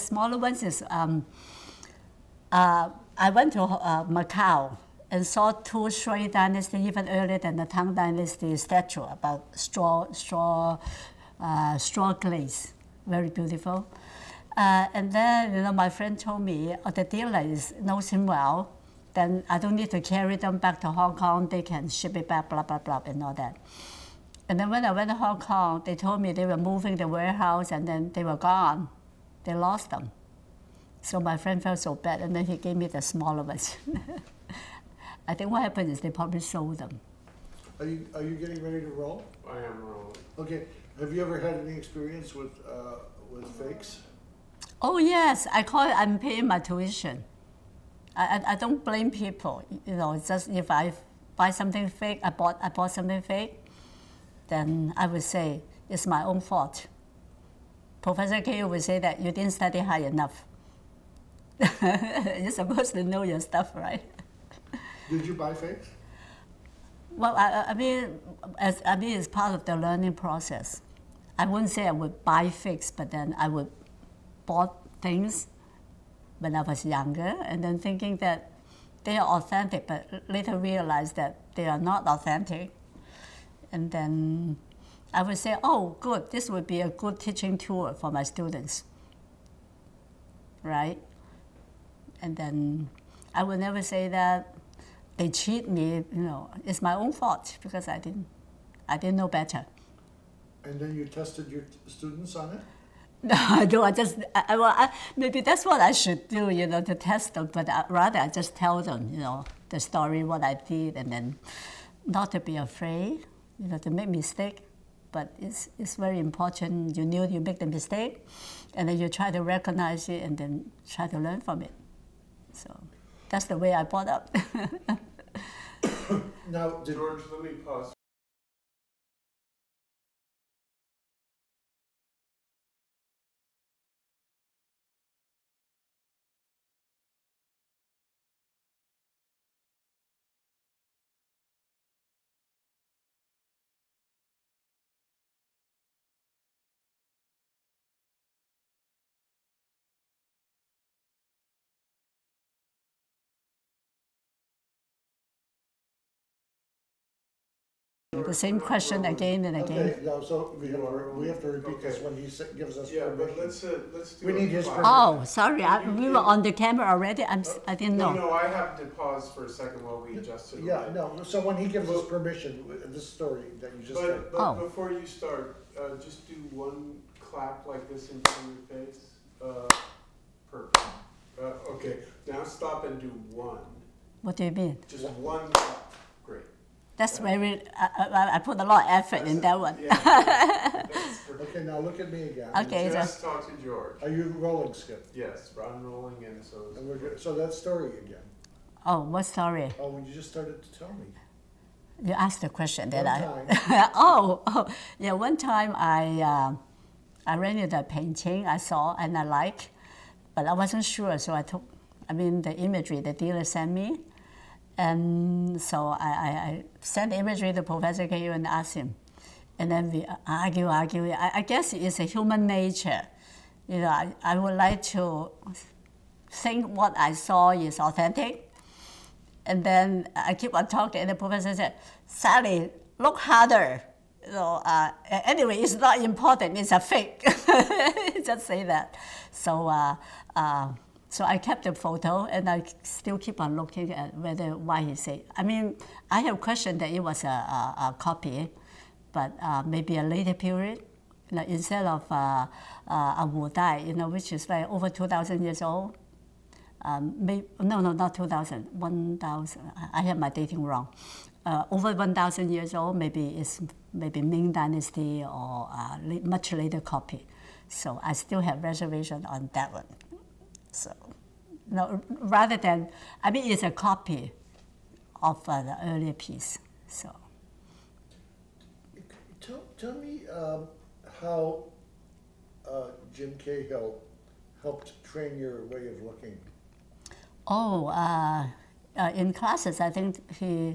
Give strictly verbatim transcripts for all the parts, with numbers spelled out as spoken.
smaller ones is, um, uh, I went to uh, Macau and saw two Sui dynasty, even earlier than the Tang dynasty statue about straw, straw, uh, straw glaze, very beautiful. Uh, and then, you know, my friend told me, oh, the dealer is, knows him well, then I don't need to carry them back to Hong Kong, they can ship it back, blah, blah, blah, and all that. And then when I went to Hong Kong, they told me they were moving the warehouse and then they were gone. They lost them. So my friend felt so bad, and then he gave me the smaller ones. I think what happened is they probably sold them. Are you, are you getting ready to roll? I am rolling. Okay. Have you ever had any experience with, uh, with fakes? Oh yes, I call it I'm paying my tuition. I, I, I don't blame people. You know, it's just if I buy something fake, I bought, I bought something fake, then I would say it's my own fault. Professor K would say that you didn't study high enough. You're supposed to know your stuff, right? Did you buy fakes? Well, I, I mean, as I mean, it's part of the learning process. I wouldn't say I would buy fakes, but then I would bought things when I was younger, and then thinking that they are authentic, but later realized that they are not authentic. And then I would say, oh, good, this would be a good teaching tool for my students, right? And then I would never say that they cheat me, you know, it's my own fault because I didn't, I didn't know better. And then you tested your students on it? No, I don't. I just, I, well, I, maybe that's what I should do, you know, to test them. But I, rather, I just tell them, you know, the story, what I did, and then not to be afraid, you know, to make mistake. But it's, it's very important. You knew you make the mistake, and then you try to recognize it, and then try to learn from it. So that's the way I brought up. Now, did, George, let me pause. The same question again and again. okay, no, so we have, to, we have to repeat this Okay. when he sa- gives us Yeah, permission. but let's, uh, let's do We a need his pause. permission. Oh, sorry, I, we were on the camera already. I'm, s- I didn't No, know. no, I have to pause for a second while we adjust it. Yeah, no, so when he gives us permission, this story that you just said. But, but Oh. before you start, uh, just do one clap like this in front of your face. Uh, perfect. Uh, okay, now stop and do one. What do you mean? Just one clap. Great. That's very, I, I, I put a lot of effort in that one. Yeah. That's perfect. Okay, now look at me again. Okay, so, Just talk to George. Are you rolling, Skip? Yes, I'm rolling and so is And we're good. So that story again. oh, what story? Oh, you just started to tell me. You asked the question, did One I? time. oh, oh, yeah, one time I, uh, I rented a painting I saw and I like, but I wasn't sure, so I took, I mean, the imagery the dealer sent me. And so I, I, I sent the imagery to Professor K and asked him. And then we argue, argue. I, I guess it's a human nature. You know, I, I would like to think what I saw is authentic. And then I keep on talking, and the professor said, Sally, look harder. You know, uh, anyway, it's not important, it's a fake. Just say that. So, uh, uh, So I kept the photo, and I still keep on looking at whether why he said. I mean, I have questioned that it was a, a, a copy, but uh, maybe a later period, you know, instead of uh, uh, a Wu Dai, you know, which is like over two thousand years old. Um, maybe, no, no, not two thousand, one thousand. I have my dating wrong. Uh, over one thousand years old, maybe it's maybe Ming Dynasty or a much later copy. So I still have reservation on that one. So, no, rather than, I mean, it's a copy of uh, the earlier piece. So, Tell, tell me um, how uh, Jim Cahill helped train your way of looking. oh, uh, uh, in classes, I think he,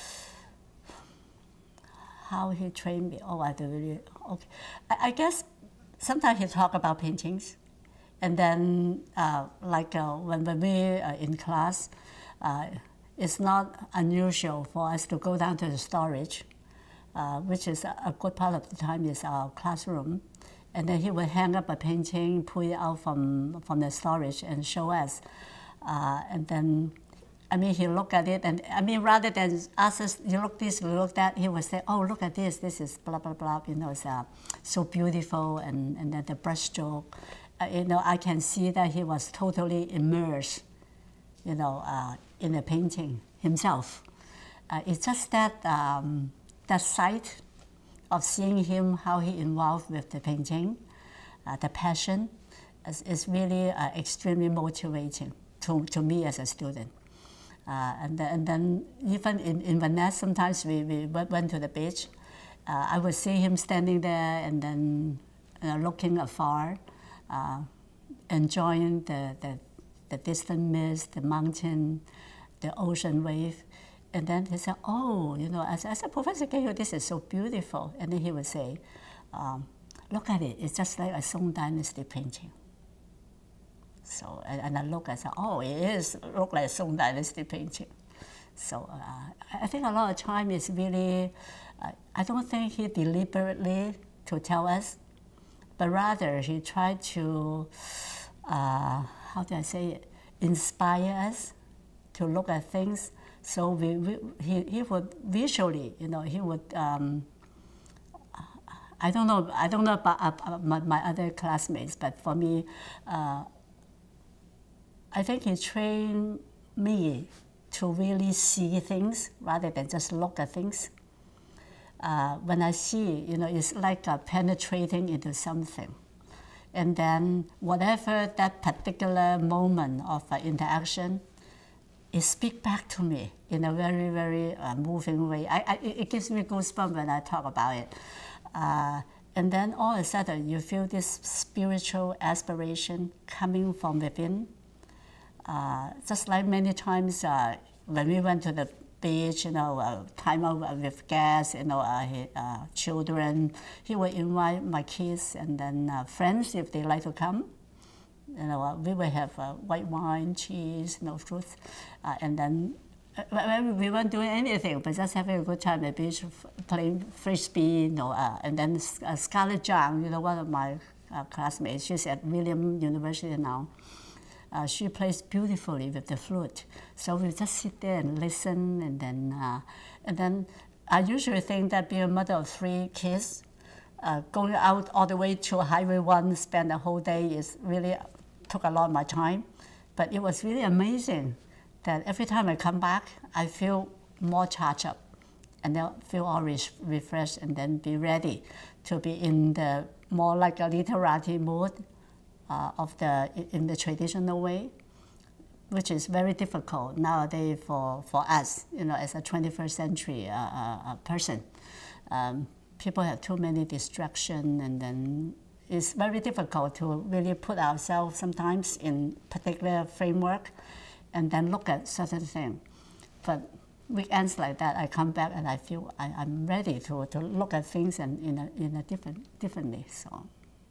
how he trained me. Oh, I don't really, okay. I, I guess sometimes he talk about paintings. And then, uh, like uh, when, when we are in class, uh, it's not unusual for us to go down to the storage, uh, which is a, a good part of the time is our classroom. And then he would hang up a painting, pull it out from, from the storage and show us. Uh, and then, I mean, he looked at it, and I mean, rather than ask us, you look this, you look that, he would say, oh, look at this, this is blah, blah, blah, you know, it's uh, so beautiful, and, and then the brushstroke. Uh, you know, I can see that he was totally immersed, you know, uh, in the painting himself. Uh, it's just that, um, that sight of seeing him, how he involved with the painting, uh, the passion, is, is really uh, extremely motivating to, to me as a student. Uh, and, then, and then even in, in Venice, sometimes we, we went to the beach. Uh, I would see him standing there and then uh, looking afar, uh, enjoying the, the, the distant mist, the mountain, the ocean wave. And then he said, oh, you know, as, as a Professor Cahill, this is so beautiful. And then he would say, um, look at it, it's just like a Song Dynasty painting. So, and, and I look and say, oh, it is look like a Song Dynasty painting. So uh, I think a lot of time is really, uh, I don't think he deliberately to tell us, but rather he tried to, uh, how do I say it, inspire us to look at things. So we, we, he, he would visually, you know, he would, um, I don't know, I don't know about, about my, my other classmates, but for me, uh, I think he trained me to really see things rather than just look at things. Uh, when I see, you know, it's like uh, penetrating into something. And then whatever that particular moment of uh, interaction, it speaks back to me in a very, very uh, moving way. I, I, it gives me goosebumps when I talk about it. Uh, and then all of a sudden, you feel this spiritual aspiration coming from within. Uh, just like many times uh, when we went to the beach, you know, uh, time out with guests, you know, uh, he, uh, children, he would invite my kids and then uh, friends if they like to come. You know, uh, we would have uh, white wine, cheese, you know, fruits, uh, and then uh, we weren't doing anything, but just having a good time at the beach, playing frisbee, you know, uh, and then uh, Scarlett Zhang, you know, one of my uh, classmates, she's at William University now. Uh, she plays beautifully with the flute, so we just sit there and listen, and then, uh, and then I usually think that being a mother of three kids, uh, going out all the way to Highway one, spend the whole day is really took a lot of my time, but it was really amazing that every time I come back, I feel more charged up, and then feel all re refreshed, and then be ready to be in the more like a literati mood uh, of the in the traditional way, which is very difficult nowadays for for us, you know, as a twenty-first century uh, uh, person. Um, people have too many distractions, and then it's very difficult to really put ourselves sometimes in particular framework and then look at certain things. But weekends like that, I come back and I feel I, I'm ready to, to look at things and in a, in a different differently. So,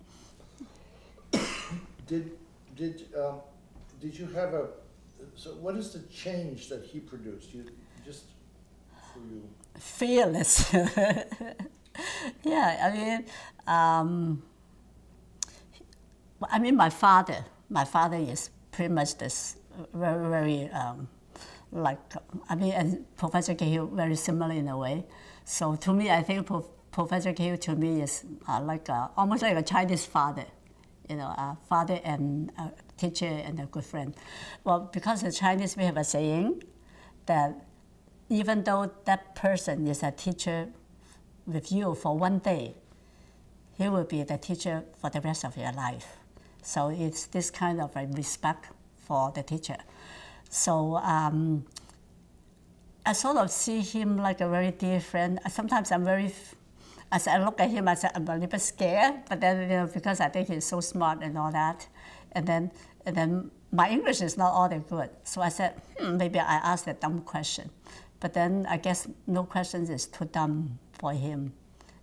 did did um, did you have a so what is the change that he produced? You just for you fearless. Yeah, I mean. Um, I mean, my father, my father is pretty much this very, very, um, like, I mean, and Professor Cahill, very similar in a way. So to me, I think Prof Professor Cahill to me is uh, like a, almost like a Chinese father, you know, a father and a teacher and a good friend. Well, because the Chinese, we have a saying that even though that person is a teacher with you for one day, he will be the teacher for the rest of your life. So it's this kind of a respect for the teacher. So um, I sort of see him like a very dear friend. Sometimes I'm very, as I look at him, I say I'm a little bit scared, but then, you know, because I think he's so smart and all that. And then, and then my English is not all that good. So I said, hmm, maybe I asked a dumb question. But then I guess no questions is too dumb for him.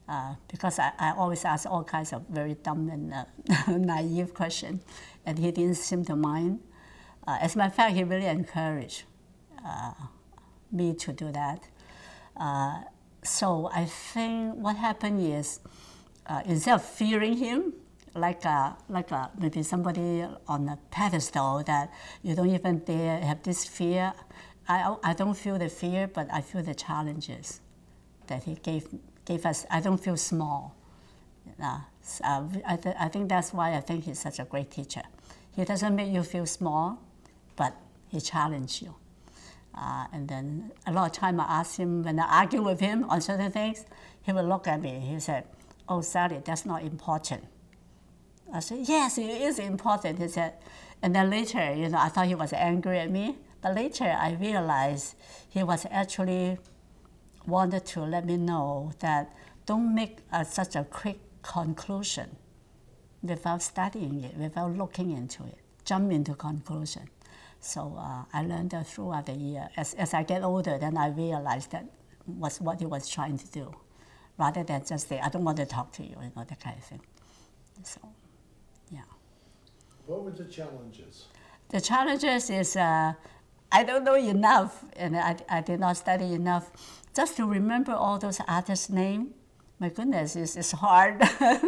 uh, because I, I always ask all kinds of very dumb and uh, naive questions, and he didn't seem to mind. Uh, as a matter of fact, he really encouraged uh, me to do that. Uh, so I think what happened is, uh, instead of fearing him, like a, like a, maybe somebody on a pedestal that you don't even dare have this fear, I, I don't feel the fear, but I feel the challenges that he gave, gave us. I don't feel small. Uh, uh, I, th I think that's why I think he's such a great teacher. He doesn't make you feel small, but he challenges you. Uh, and then a lot of time I ask him, when I argue with him on certain things, he would look at me. He said, "Oh, Sally, that's not important." I said, "Yes, it is important." He said, and then later, you know, I thought he was angry at me, but later I realized he was actually wanted to let me know that don't make uh, such a quick conclusion without studying it, without looking into it. Jump into conclusion. So uh, I learned that throughout the year. As, as I get older, then I realized that was what he was trying to do, rather than just say, "I don't want to talk to you," you know, that kind of thing. So, yeah. What were the challenges? The challenges is uh, I don't know enough, and I, I did not study enough. Just to remember all those artists' names, my goodness, it's, it's hard.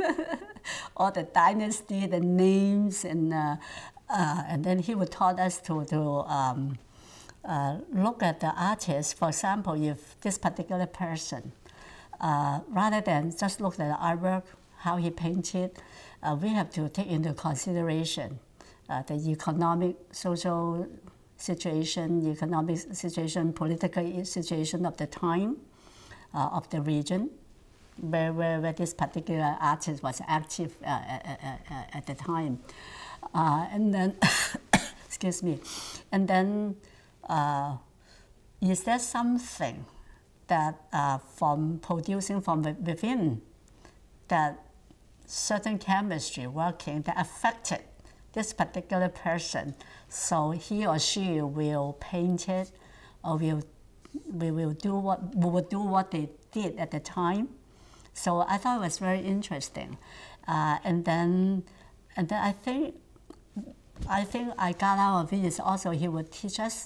All the dynasty, the names, and uh, uh, and then he would taught us to, to um, uh, look at the artist. For example, if this particular person, uh, rather than just look at the artwork, how he painted, uh, we have to take into consideration uh, the economic, social situation, economic situation, political situation of the time, uh, of the region, where, where, where this particular artist was active uh, at, at, at the time. Uh, and then, excuse me, and then uh, is there something that uh, from producing from within, that certain chemistry working that affected this particular person, so he or she will paint it, or will, we will do what, we will do what they did at the time. So I thought it was very interesting. Uh, and then, and then I think, I think I got out of it is also he would teach us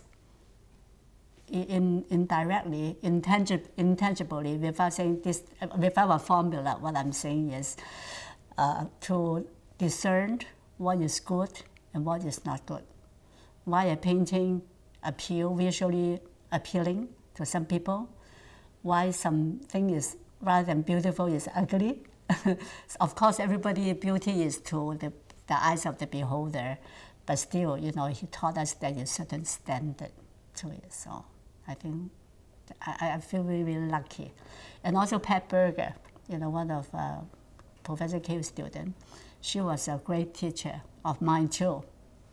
in, indirectly, intangib intangibly, without saying this, without a formula. What I'm saying is uh, to discern what is good and what is not good. Why a painting appeal, visually appealing to some people, why something is, rather than beautiful, is ugly. Of course, everybody, beauty is to the, the eyes of the beholder, but still, you know, he taught us that there's a certain standard to it. So I think I, I feel really, really lucky. And also Pat Berger, you know, one of uh, Professor K's students, she was a great teacher of mine too,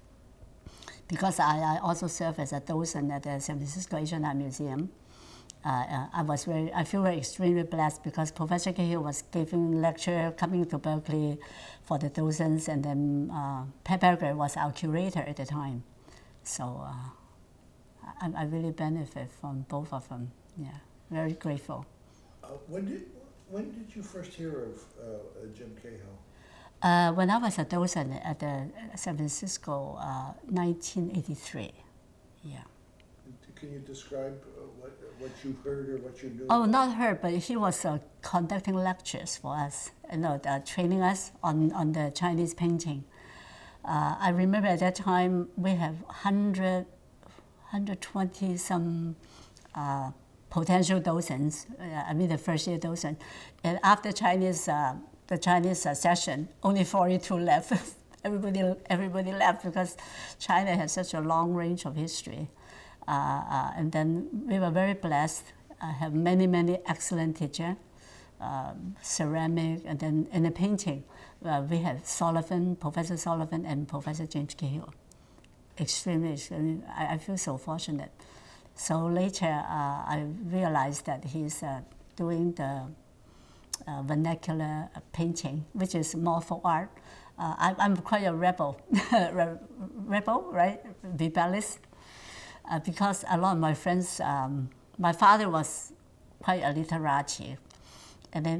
because I, I also serve as a docent at the San Francisco Asian Art Museum. Uh, uh, I was very, I feel very extremely blessed because Professor Cahill was giving lecture, coming to Berkeley for the docents, and then uh, Pat Berger was our curator at the time. So uh, I, I really benefit from both of them. Yeah, very grateful. Uh, when did when did you first hear of uh, Jim Cahill? Uh, when I was a docent at the San Francisco, uh, nineteen eighty-three. Yeah. Can you describe uh, what what you heard or what you knew? Oh, not heard, but he was uh, conducting lectures for us, you know, uh, training us on, on the Chinese painting. Uh, I remember at that time we have one hundred, one hundred twenty some uh, potential docents. Uh, I mean the first year docent, and after Chinese uh, the Chinese uh, session, only forty-two left. everybody everybody left because China has such a long range of history. Uh, uh, and then we were very blessed. I have many, many excellent teachers, um, ceramic, and then in the painting, uh, we have Sullivan, Professor Sullivan, and Professor James Cahill. Extremely, extremely, I, I feel so fortunate. So later, uh, I realized that he's uh, doing the uh, vernacular painting, which is more for art. Uh, I, I'm quite a rebel, rebel, right? Rebellious. Uh, because a lot of my friends, um, my father was quite a literati, and then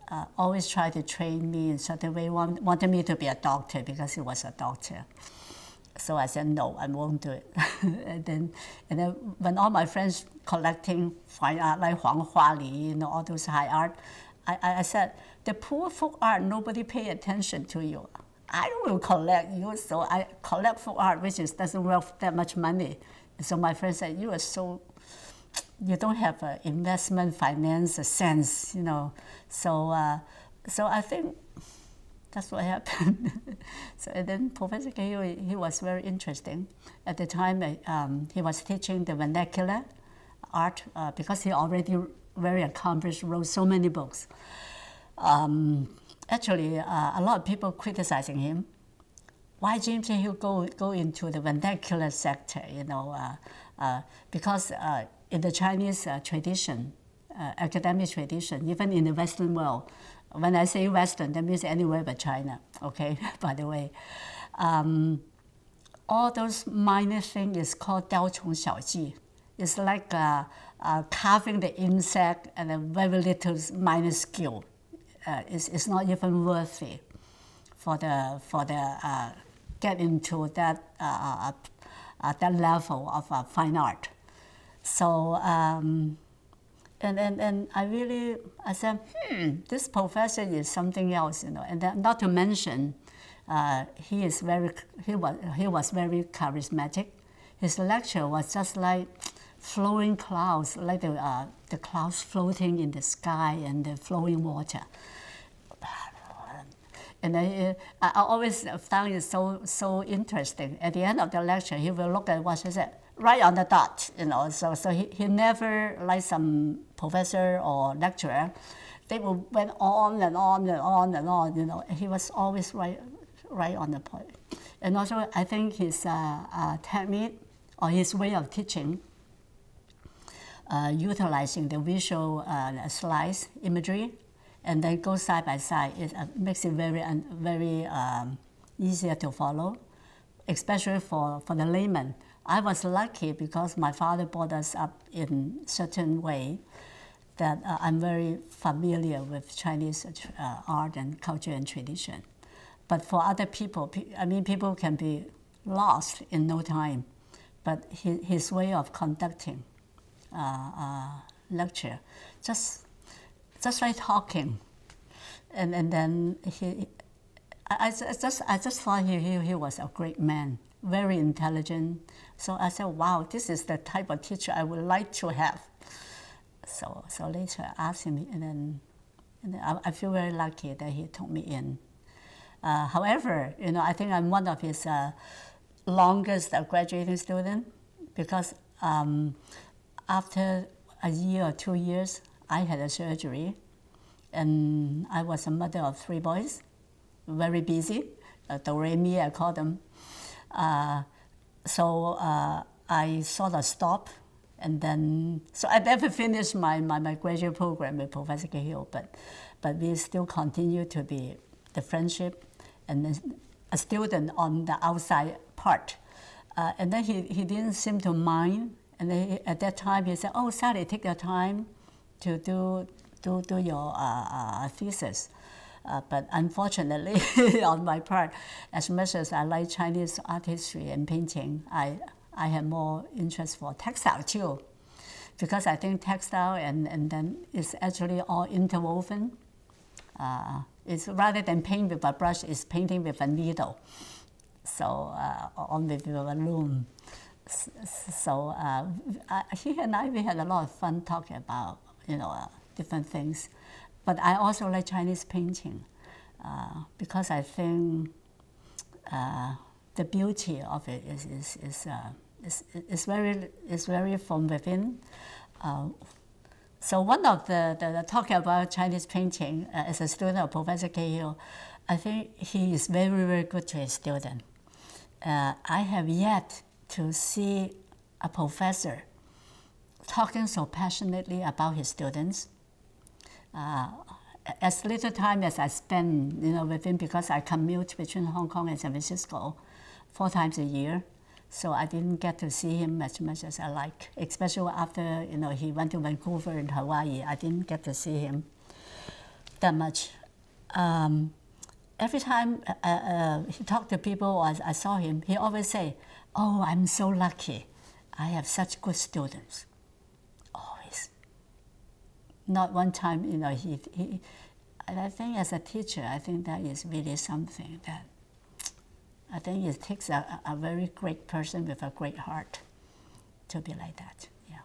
uh, always tried to train me in certain way, want, wanted me to be a doctor because he was a doctor. So I said, no, I won't do it. and then and then when all my friends collecting fine art like Huang Huali, you know, all those high art, I, I said, the poor folk art, nobody pay attention to you. I will collect you, so I collect folk art, which is, doesn't worth that much money. So my friend said, you are so, you don't have an investment finance sense, you know. So, uh, so I think that's what happened. So and then Professor Cahill, he was very interesting. At the time, um, he was teaching the vernacular art uh, because he already very accomplished, wrote so many books. Um, actually, uh, a lot of people criticizing him. Why James Cahill go go into the vernacular sector? You know, uh, uh, because uh, in the Chinese uh, tradition, uh, academic tradition, even in the Western world, when I say Western, that means anywhere but China. Okay, by the way, um, all those minor things is called 雕虫小技. It's like uh, uh, carving the insect and a very little minor skill. Uh, it's, it's not even worthy for the for the uh, get into that uh, uh, that level of uh, fine art. So um, and, and and I really I said, hmm, this professor is something else, you know. And then, not to mention, uh, he is very he was he was very charismatic. His lecture was just like flowing clouds, like the uh, the clouds floating in the sky and the flowing water. And I, I always found it so so interesting. At the end of the lecture, he will look at what she said, right on the dot, you know. So so he, he never, like some professor or lecturer, they will went on and on and on and on, you know. He was always right right on the point. And also, I think his uh, uh, technique or his way of teaching, uh, utilizing the visual uh, slides imagery, and then go side by side, it uh, makes it very uh, very um, easier to follow, especially for, for the layman. I was lucky because my father brought us up in certain way that uh, I'm very familiar with Chinese uh, art and culture and tradition. But for other people, I mean, people can be lost in no time. But his, his way of conducting uh, uh, lecture, just just like talking, and and then he, I, I just I just thought he, he he was a great man, very intelligent. So I said, wow, this is the type of teacher I would like to have. So so later I asked him, and then, and then I, I feel very lucky that he took me in. Uh, however, you know, I think I'm one of his uh, longest graduating student because um, after a year or two years, I had a surgery, and I was a mother of three boys, very busy, uh, do-re-mi, I call them. Uh, so uh, I sort of stopped, and then, so I never finished my, my, my graduate program with Professor Cahill, but, but we still continue to be the friendship and a student on the outside part. Uh, and then he, he didn't seem to mind, and then he, at that time he said, oh, Sally, take your time to do do, do your uh, uh, thesis. Uh, but unfortunately, on my part, as much as I like Chinese art history and painting, I, I have more interest for textile too. Because I think textile and, and then it's actually all interwoven. Uh, it's rather than paint with a brush, it's painting with a needle. So, uh, on with a loom. So, uh, he and I, we had a lot of fun talking about, you know, uh, different things. But I also like Chinese painting uh, because I think uh, the beauty of it is is is, uh, is is very is very from within. Uh, so one of the, the, the talking about Chinese painting uh, as a student of Professor Cahill, I think he is very very good to his student. Uh, I have yet to see a professor talking so passionately about his students. Uh, as little time as I spend, you know, with him, because I commute between Hong Kong and San Francisco four times a year, so I didn't get to see him as much as I like. Especially after, you know, he went to Vancouver and Hawaii, I didn't get to see him. that much. Um, every time uh, uh, he talked to people, or I saw him, he always say, "Oh, I'm so lucky. I have such good students." Always. Not one time, you know, he, he and I think as a teacher, I think that is really something that I think it takes a, a very great person with a great heart to be like that. Yeah.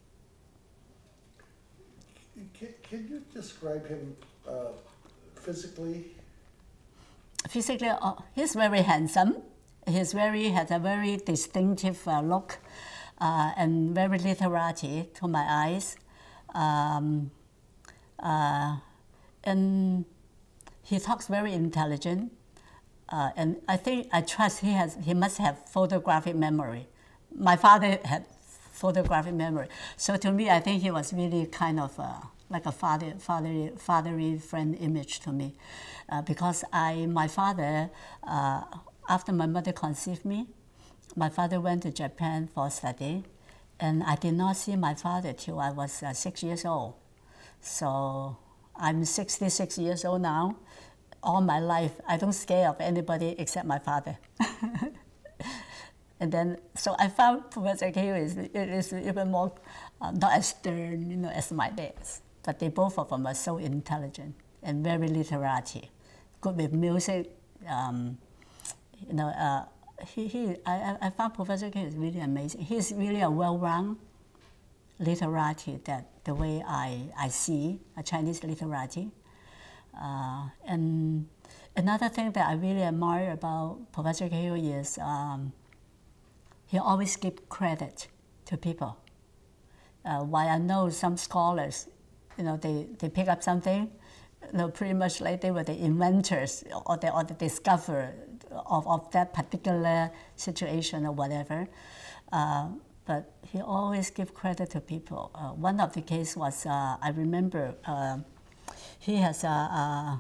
Can, can you describe him uh, physically? Physically, uh, he's very handsome. He's very has a very distinctive uh, look, uh, and very literary to my eyes. Um, uh, and he talks very intelligent. Uh, and I think I trust he has. He must have photographic memory. My father had photographic memory, so to me, I think he was really kind of uh, like a father, fatherly, fatherly friend image to me, uh, because I, my father, uh, after my mother conceived me, my father went to Japan for study, and I did not see my father till I was uh, six years old. So I'm sixty-six years old now. All my life, I don't scare of anybody except my father. And then, so I found Professor Cahill is, it is even more, uh, not as stern, you know, as my dad's. But they both of them are so intelligent and very literary, good with music. Um, you know, uh, he, he, I, I found Professor Cahill is really amazing. He's really a well-rounded literati, that the way I, I see a Chinese literati. Uh, and another thing that I really admire about Professor Cahill is um, he always gives credit to people. Uh, while I know some scholars, you know, they, they pick up something, you know, pretty much like they were the inventors or the, or the discoverer of, of that particular situation or whatever. Uh, but he always gives credit to people. Uh, one of the cases was, uh, I remember, uh, he has a, a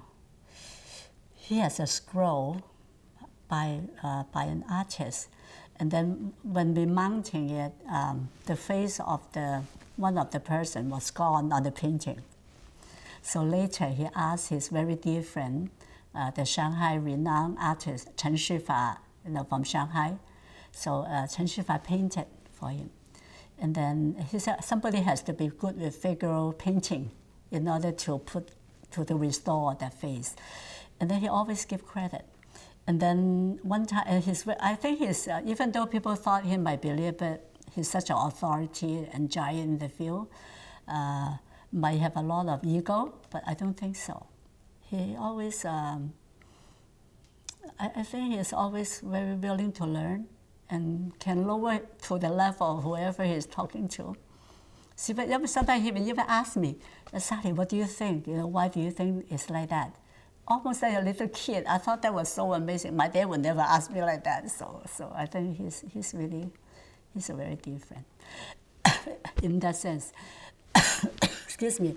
he has a scroll by uh, by an artist, and then when we mounting it, um, the face of the one of the person was gone on the painting. So later he asked his very dear friend, uh, the Shanghai renowned artist Chen Shifa, you know, from Shanghai. So uh, Chen Shifa painted for him, and then he said somebody has to be good with figure painting in order to put to, to restore that face. And then he always give credit. And then one time, and his, I think he's, uh, even though people thought he might be a little bit, he's such an authority and giant in the field, uh, might have a lot of ego, but I don't think so. He always, um, I, I think he is always very willing to learn and can lower it to the level of whoever he's talking to. See, but sometimes he will even ask me, Sally, what do you think? You know, why do you think it's like that? Almost like a little kid. I thought that was so amazing. My dad would never ask me like that. So, so I think he's he's really, he's a very different in that sense. Excuse me.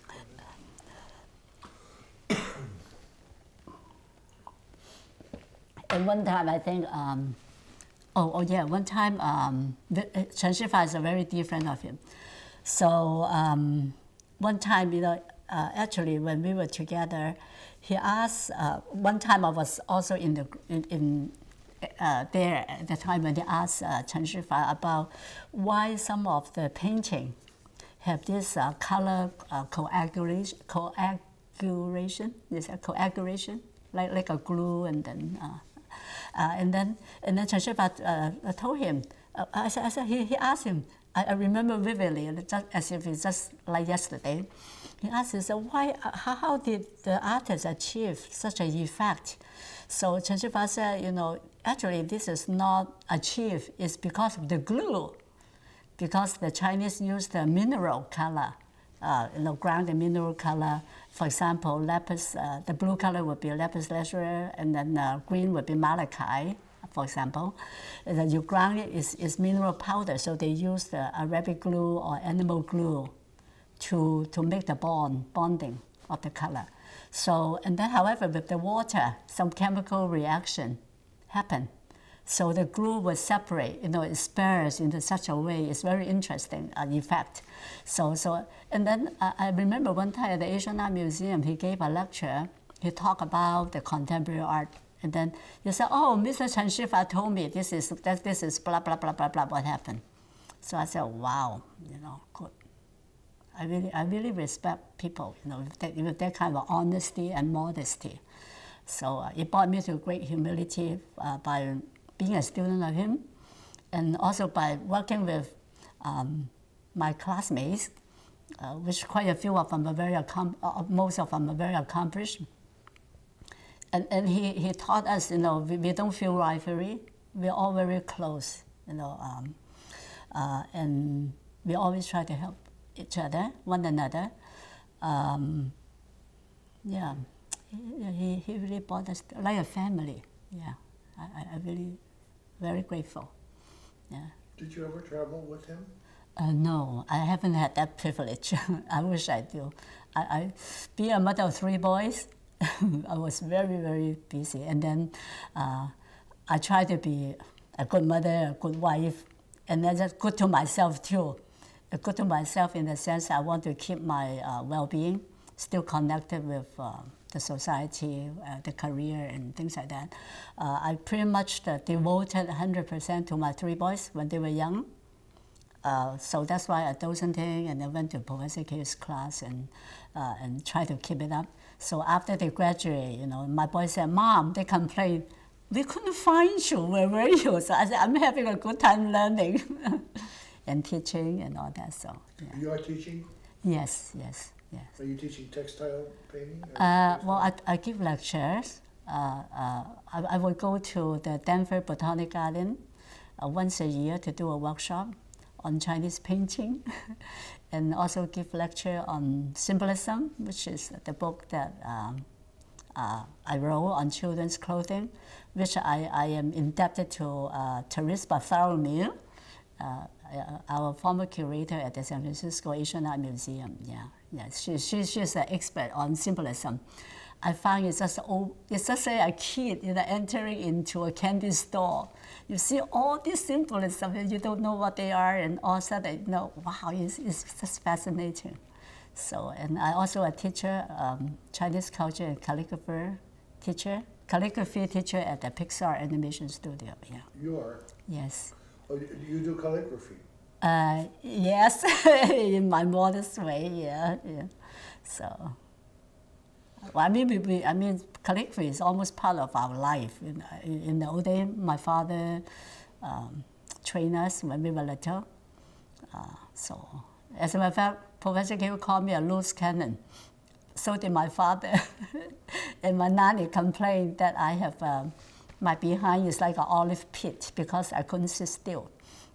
And one time I think, um, oh, oh yeah, one time um, Chen Shifa is a very dear friend of him. So um, one time, you know, uh, actually when we were together, he asked, uh, one time I was also in the in, in uh, there at the time when he asked uh, Chen Shifa about why some of the painting have this uh, color uh, coagulation, coagulation, is that coagulation, like like a glue, and then uh, uh, and then and then Chen Shifa uh, told him. Uh, I said, I said he, he asked him. I, I remember vividly, just as if it's just like yesterday. He asked, he said, why, how, how did the artist achieve such an effect? So Chen Shifa said, you know, actually this is not achieved, it's because of the glue. Because the Chinese use the mineral color, uh, you know, grounded mineral color. For example, lapis, uh, the blue color would be lapis lazuli, and then uh, green would be malachite, for example. And then you ground it is, is mineral powder, so they use the Arabic glue or animal glue to, to make the bond, bonding of the color. So, and then however, with the water, some chemical reaction happen. So the glue was separate, you know, it spares into such a way. It's very interesting uh, effect. So, so, and then uh, I remember one time at the Asian Art Museum, he gave a lecture. He talked about the contemporary art. And then he said, oh, Mister Chen Shifa told me this is, that this is blah, blah, blah, blah, blah, what happened. So I said, wow, you know, good. I really, I really respect people, you know, with that, with that kind of honesty and modesty. So uh, it brought me to great humility uh, by being a student of him, and also by working with um, my classmates, uh, which quite a few of them are very, accom- uh, most of them are very accomplished. And, and he, he taught us, you know, we, we don't feel rivalry. We're all very close, you know, um, uh, and we always try to help each other, one another. Um, yeah, he, he, he really brought us like a family. Yeah, I, I really, very grateful. Yeah. Did you ever travel with him? Uh, no, I haven't had that privilege. I wish I do. I, I, being a mother of three boys, I was very, very busy. And then uh, I tried to be a good mother, a good wife, and then just good to myself too. Good to myself in the sense I want to keep my uh, well-being, still connected with uh, the society, uh, the career, and things like that. Uh, I pretty much uh, devoted one hundred percent to my three boys when they were young. Uh, so that's why I docenting and I went to Professor K's class and uh, and try to keep it up. So after they graduate, you know, my boys said, Mom, they complained, we couldn't find you, where were you? So I said, I'm having a good time learning and teaching and all that, so yeah. You are teaching? Yes, yes, yes. Are you teaching textile painting? or Uh, textile? well, I, I give lectures. Uh, uh, I, I would go to the Denver Botanic Garden uh, once a year to do a workshop on Chinese painting, and also give lecture on symbolism, which is the book that um, uh, I wrote on children's clothing, which I, I am indebted to uh, Therese Bartholomew, uh, our former curator at the San Francisco Asian Art Museum. Yeah, yeah, she, she, she's an expert on symbolism. I find it's just, oh, it's just like a kid, you know, entering into a candy store. You see all these symbolism and you don't know what they are, and all of a sudden, you know, wow, it's, it's just fascinating. So, and I also a teacher, um, Chinese culture and calligrapher teacher, calligraphy teacher at the Pixar Animation Studio. Yeah. You are? Yes. Oh, you you do calligraphy? Uh, yes, in my modest way. Yeah, yeah. So. Well, I mean, we, we, I mean, calligraphy is almost part of our life. In, in the old days, my father um, trained us when we were little. Uh, so, as a matter of fact, Professor K called me a loose cannon. So did my father. And my nanny complained that I have, um, my behind is like an olive pit because I couldn't sit still.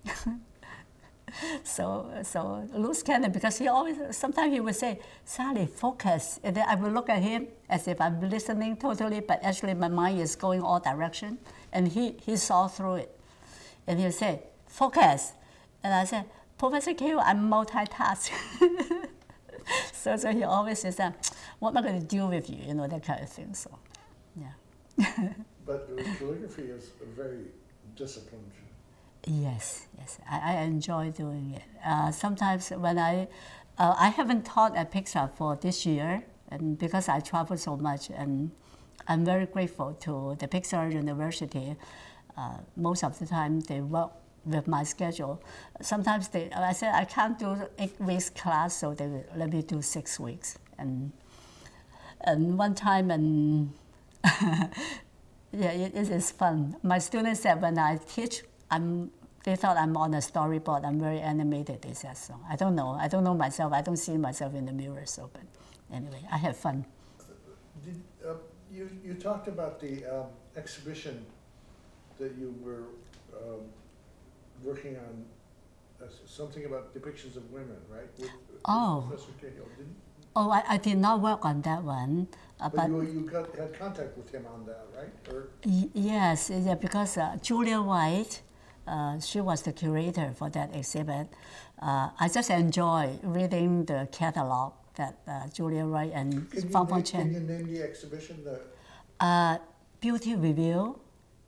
So, so loose cannon, because he always, sometimes he would say, Sally, focus. And then I would look at him as if I'm listening totally, but actually my mind is going all direction. And he, he saw through it. And he would say, focus. And I said, Professor K, I'm multitask. so, so he always says, what am I going to do with you? You know, that kind of thing. So, yeah. But calligraphy is a very disciplined. Yes, yes, I, I enjoy doing it. Uh, sometimes when I, uh, I haven't taught at Pixar for this year, and because I travel so much, and I'm very grateful to the Pixar University. Uh, most of the time they work with my schedule. Sometimes they, I said I can't do eight weeks class, so they will let me do six weeks. And and one time, and yeah, it, it is fun. My students said when I teach, I'm, they thought I'm on a storyboard. I'm very animated, they said so. I don't know. I don't know myself. I don't see myself in the mirror. So, but anyway, I have fun. Did, uh, you, you talked about the um, exhibition that you were um, working on, uh, something about depictions of women, right? With, Oh. with Professor Cahill, didn't Oh, I, I did not work on that one. Uh, But, but you, you got, had contact with him on that, right? Or y- yes, yeah, because uh, Julia White, uh, she was the curator for that exhibit. Uh, I just enjoy reading the catalog that uh, Julia White and can you, Fang Fang name, can you Chen. name the exhibition? The Uh, Beauty Review,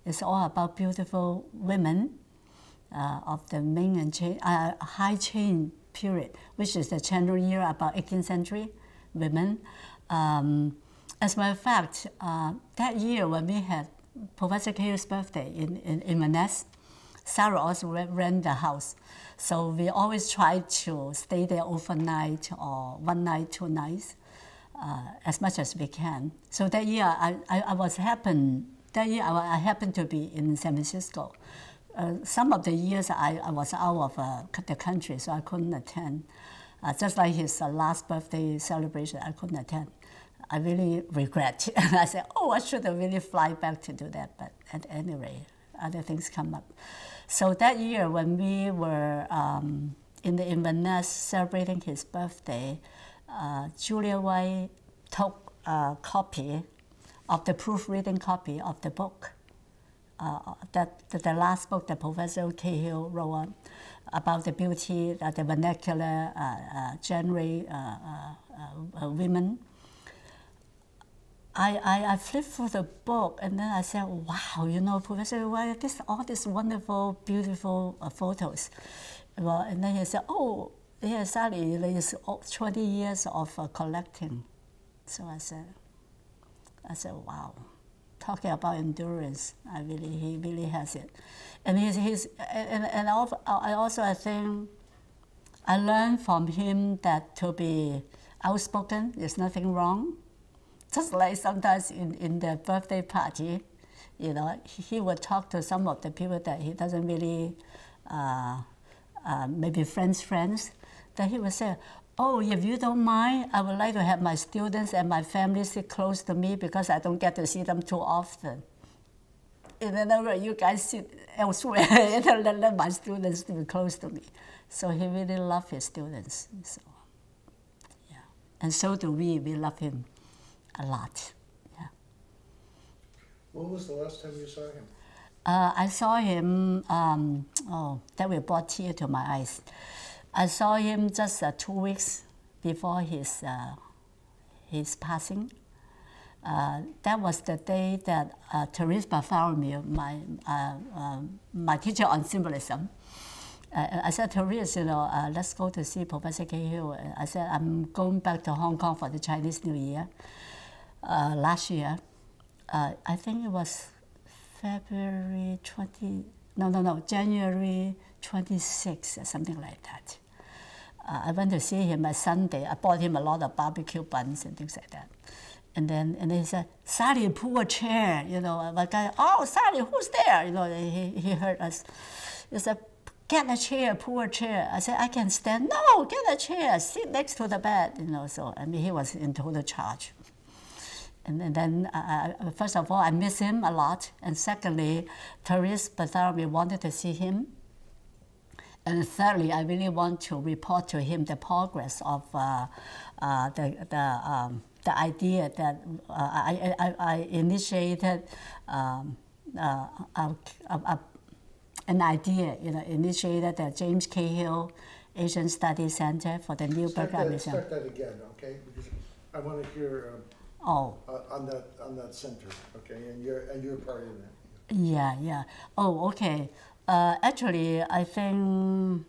It's all about beautiful women uh, of the Ming and Qing, uh, High Qing period, which is the Chandra year, about eighteenth century women. Um, as a matter of fact, uh, that year when we had Professor Cahill's birthday in, in, in Venice, Sarah also ran the house. So we always try to stay there overnight or one night, two nights, uh, as much as we can. So that year I, I, I was happen, that year I, I happened to be in San Francisco. Uh, some of the years I, I was out of uh, the country, so I couldn't attend. Uh, just like his uh, last birthday celebration, I couldn't attend. I really regret it. I said, oh, I should have really fly back to do that, but at any rate, other things come up. So that year when we were um, in the Inverness celebrating his birthday, uh, Julia White took a copy of the proofreading copy of the book, uh, that, that the last book that Professor Cahill wrote on, about the beauty, uh, the vernacular uh, uh, genre uh, uh, uh, women. I, I, I flipped through the book and then I said, wow, you know, Professor White, this, all these wonderful, beautiful uh, photos. Well, and then he said, oh, yeah, Sally, there's twenty years of uh, collecting. So I said, I said, wow, talking about endurance, I really, he really has it. And he's, he's and, and I also, I think, I learned from him that to be outspoken is nothing wrong. Just like sometimes in, in the birthday party, you know, he, he would talk to some of the people that he doesn't really, uh, uh, maybe friends, friends, that he would say, oh, if you don't mind, I would like to have my students and my family sit close to me because I don't get to see them too often. In other words, you guys sit elsewhere and let, let my students be close to me. So he really loved his students. So, yeah. And so do we, we love him a lot. Yeah. When was the last time you saw him? Uh, I saw him, um, oh, that will brought tears to my eyes. I saw him just uh, two weeks before his, uh, his passing. Uh, that was the day that uh, Therese Bartholomew, my, uh, uh, my teacher on symbolism, uh, I said, Therese, you know, uh, let's go to see Professor Cahill. I said, I'm going back to Hong Kong for the Chinese New Year. Uh, last year, uh, I think it was February twentieth, no, no, no, January twenty-sixth or something like that. Uh, I went to see him on Sunday. I bought him a lot of barbecue buns and things like that. And then, and then he said, Sally, pull a chair. You know, my guy, oh, Sally, who's there? You know, he, he heard us. He said, get a chair, pull a chair. I said, I can stand. No, get a chair, sit next to the bed. You know, so I mean, he was in total charge. And, and then, uh, first of all, I miss him a lot. And secondly, Therese Bartholomew wanted to see him. And thirdly, I really want to report to him the progress of uh, uh, the, the, um, the idea that uh, I, I, I initiated um, uh, a, a, a, an idea, you know, initiated the James Cahill Asian Studies Center for the Newburgh Art Museum. Start that again, okay? Because I want to hear um, oh. uh, on that on that center, okay? And you're and you're part of that. Yeah, yeah. Oh, okay. Uh, actually, I think,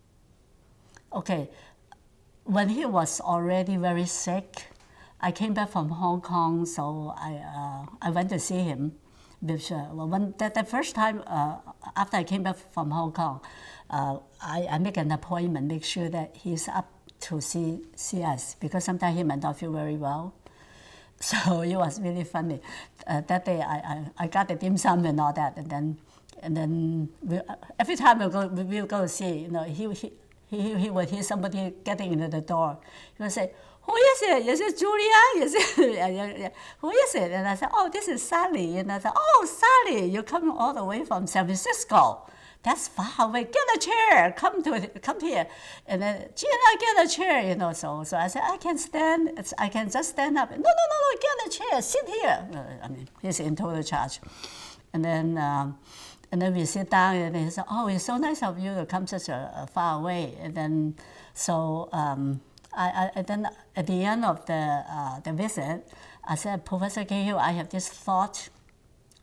okay, when he was already very sick, I came back from Hong Kong, so I, uh, I went to see him. With, uh, when, the, the first time uh, after I came back from Hong Kong, uh, I, I make an appointment, make sure that he's up to see, see us, because sometimes he might not feel very well. So it was really funny. Uh, that day I, I, I got the dim sum and all that, and then And then we, every time we go, we will go see, you know, he, he, he, he would hear somebody getting into the door. He would say, who is it? Is it Julia? Is it, who is it? And I said, oh, this is Sally. And I said, oh, Sally, you're coming all the way from San Francisco. That's far away. Get a chair. Come to it. Come here. And then, Gina, get a chair. You know, so so I said, I can stand. It's, I can just stand up. No, no, no, no. Get a chair. Sit here. I mean, he's in total charge. And then. Um, And then we sit down and he said, oh, it's so nice of you to come such a, a far away. And then, so um, I, I, then at the end of the, uh, the visit, I said, Professor Cahill, I have this thought.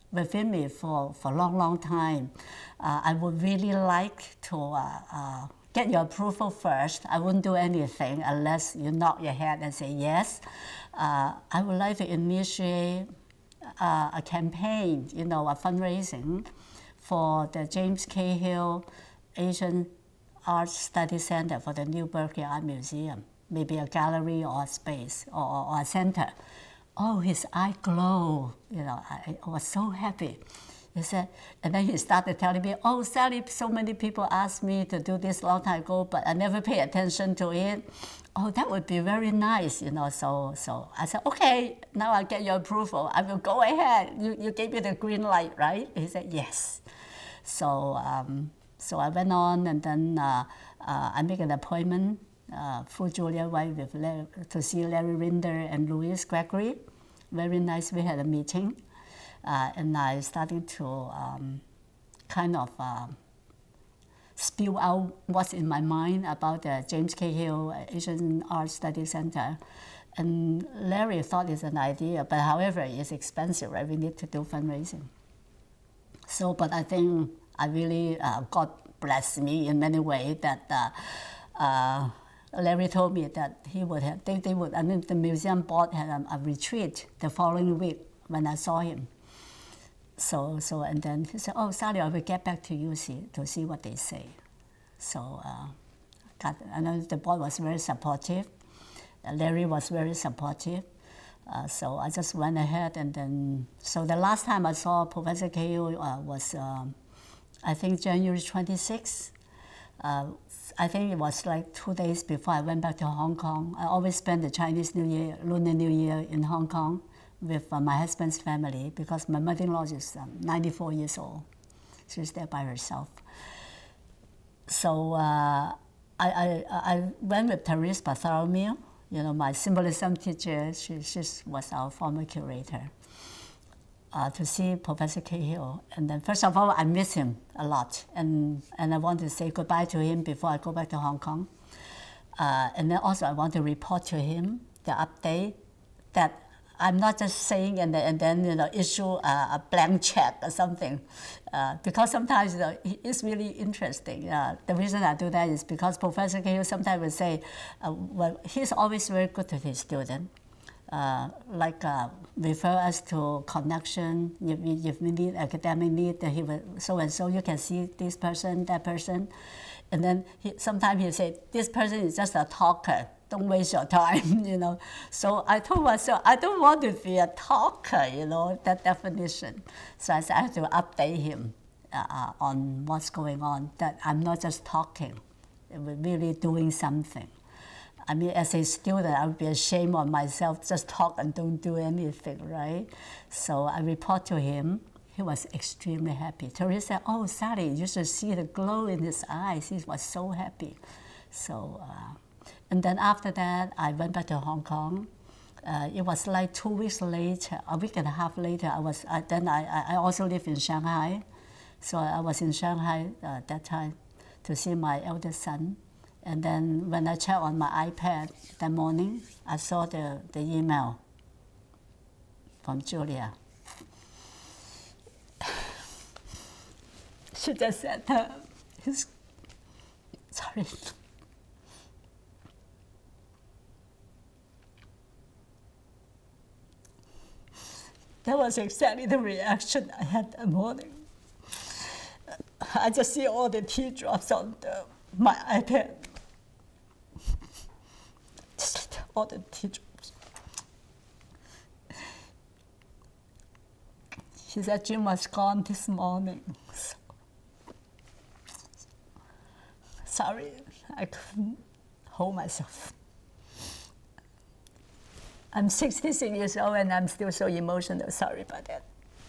within me for for a long, long time. Uh, I would really like to uh, uh, get your approval first. I wouldn't do anything unless you nod your head and say yes. Uh, I would like to initiate uh, a campaign, you know, a fundraising for the James Cahill Asian Art Study Center for the New Berkeley Art Museum, maybe a gallery or a space or, or a center. Oh, his eye glowed, you know, I, I was so happy. He said, and then he started telling me, oh, Sally, so many people asked me to do this long time ago, but I never paid attention to it. Oh, that would be very nice, you know, so so I said, okay, now I get your approval. I will go ahead. You, you gave me the green light, right? He said, yes. So, um, so I went on, and then uh, uh, I make an appointment uh, through Julia White with Larry, to see Larry Rinder and Louise Gregory. Very nice. We had a meeting, uh, and I started to um, kind of uh, spew out what's in my mind about the James Cahill Asian Art Study Center. And Larry thought it's an idea, but however, it's expensive, right? We need to do fundraising. So, but I think I really, uh, God blessed me in many ways that uh, uh, Larry told me that he would have, they, they would, I mean, the museum board had a, a retreat the following week when I saw him. So, so, and then he said, oh, Sally, I will get back to you see, to see what they say. So, uh, got, I know the board was very supportive. Larry was very supportive. Uh, so I just went ahead, and then, so the last time I saw Professor Cahill uh, was, um, I think, January twenty-sixth. Uh, I think it was like two days before I went back to Hong Kong. I always spend the Chinese New Year, Lunar New Year in Hong Kong with uh, my husband's family, because my mother-in-law is um, ninety-four years old. She's there by herself. So uh, I, I, I went with Therese Bartholomew, you know, my symbolism teacher. She, she was our former curator, uh, to see Professor Cahill. And then first of all, I miss him a lot, and, and I want to say goodbye to him before I go back to Hong Kong. Uh, and then also I want to report to him the update that I'm not just saying and then, and then you know, issue a, a blank check or something, uh, because sometimes you know, it's really interesting. Uh, the reason I do that is because Professor Cahill sometimes will say, uh, well, he's always very good to his student, uh, like uh, refer us to connection. If we, if we need academic need, then he will, so and so you can see this person, that person. And then he, sometimes he'll say, this person is just a talker. Don't waste your time, you know. So I told myself, I don't want to be a talker, you know, that definition. So I said I have to update him uh, on what's going on, that I'm not just talking, we're really doing something. I mean, as a student, I would be ashamed of myself, just talk and don't do anything, right? So I report to him. He was extremely happy. Teresa said, oh, Sally, you should see the glow in his eyes. He was so happy. So. Uh, And then after that, I went back to Hong Kong. Uh, it was like two weeks later, a week and a half later. I was I, then I, I also live in Shanghai, so I was in Shanghai uh, that time to see my eldest son. And then when I checked on my iPad that morning, I saw the, the email from Julia. She just said, uh, sorry. That was exactly the reaction I had that morning. I just see all the teardrops on the, my iPad. Just all the teardrops. She said Jim was gone this morning. So, sorry, I couldn't hold myself. I'm sixty-six years old and I'm still so emotional. Sorry about that.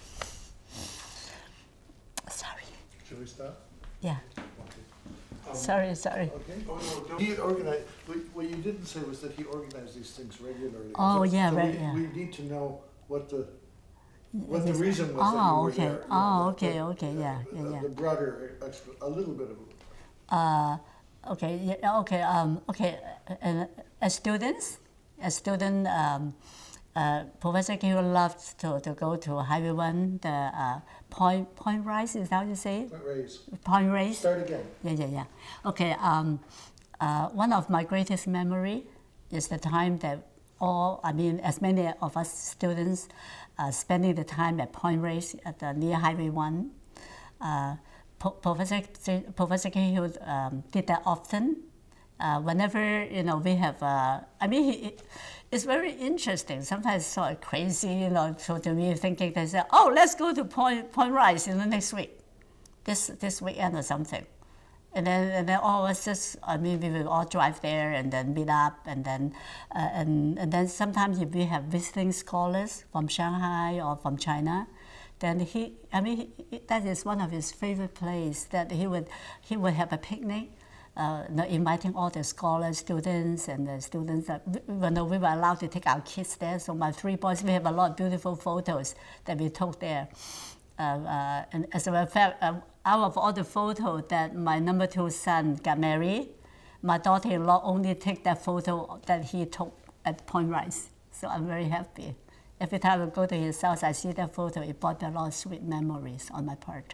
Sorry. Should we stop? Yeah. Okay. Um, sorry, sorry. Okay. Oh, no, don't. He organized, what, what you didn't say was that he organized these things regularly. Oh, So- yeah, so right, we- yeah. We need to know what the, what the It is- reason was that you oh, were okay. there. you Oh, know, okay, the- okay, the- yeah, yeah, the- yeah. The broader, expl- a little bit of, Uh, okay, yeah, okay, um, okay. Uh, as students, as student, um, uh, Professor Gill loved to, to go to Highway One, the uh, Point Point Rise, is that how you say it? Point Reyes. Point Reyes. Start again. Yeah, yeah, yeah. Okay. Um, uh, one of my greatest memory is the time that all, I mean, as many of us students, uh, spending the time at Point Reyes at the near Highway One. Uh, Professor Professor Cahill um, did that often. Uh, whenever you know we have, uh, I mean, he, it's very interesting. Sometimes it's sort of crazy, you know, so to me thinking they say, oh, let's go to Point Point Rise in the next week, this this weekend or something, and then and then all of us just, I mean, we will all drive there and then meet up, and then uh, and and then sometimes if we have visiting scholars from Shanghai or from China, then he, I mean, he, that is one of his favorite places. That he would, he would have a picnic, uh, inviting all the scholars, students, and the students. That, when we were allowed to take our kids there, so my three boys, we have a lot of beautiful photos that we took there. Uh, uh, and as a matter of fact, uh, out of all the photos that my number two son got married, my daughter-in-law only take that photo that he took at Point Rise. So I'm very happy. Every time I go to his house, I see that photo. It brought a lot of sweet memories on my part.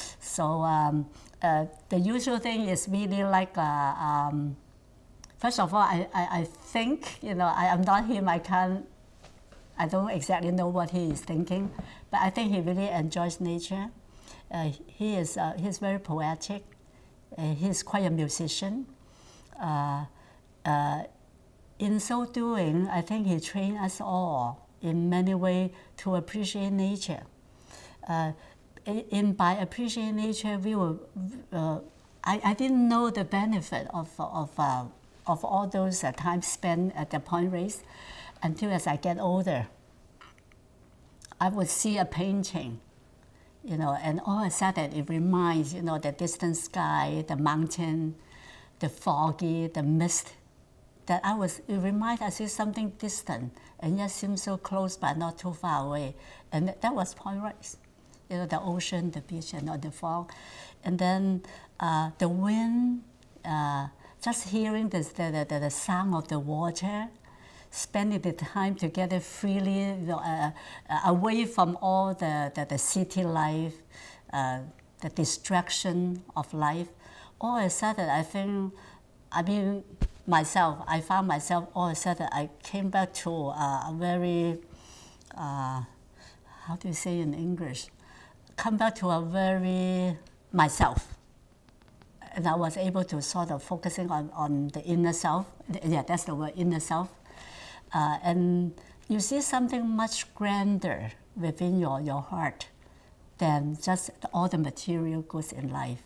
So um, uh, the usual thing is really like, uh, um, first of all, I, I, I think, you know, I, I'm not him, I can't, I don't exactly know what he is thinking, but I think he really enjoys nature. Uh, he is uh, he's very poetic. Uh, he's quite a musician. Uh, uh, in so doing, I think he trained us all in many ways to appreciate nature. Uh, in by appreciating nature, we will. Uh, I, I didn't know the benefit of of uh, of all those uh, time spent at the Point Reyes until as I get older. I would see a painting, you know, and all of a sudden it reminds, you know, the distant sky, the mountain, the foggy, the mist. That I was, it reminds I see something distant and yet seems so close but not too far away. And that was Point Reyes. You know, the ocean, the beach, and all the fog. And then uh, the wind, uh, just hearing the, the, the, the sound of the water, spending the time together freely, you know, uh, uh, away from all the, the, the city life, uh, the distraction of life. All of a sudden, I think, I mean, myself, I found myself all of a sudden, I came back to uh, a very, uh, how do you say in English? Come back to a very myself. And I was able to sort of focusing on, on the inner self. Yeah, that's the word, inner self. Uh, and you see something much grander within your, your heart than just all the material goods in life.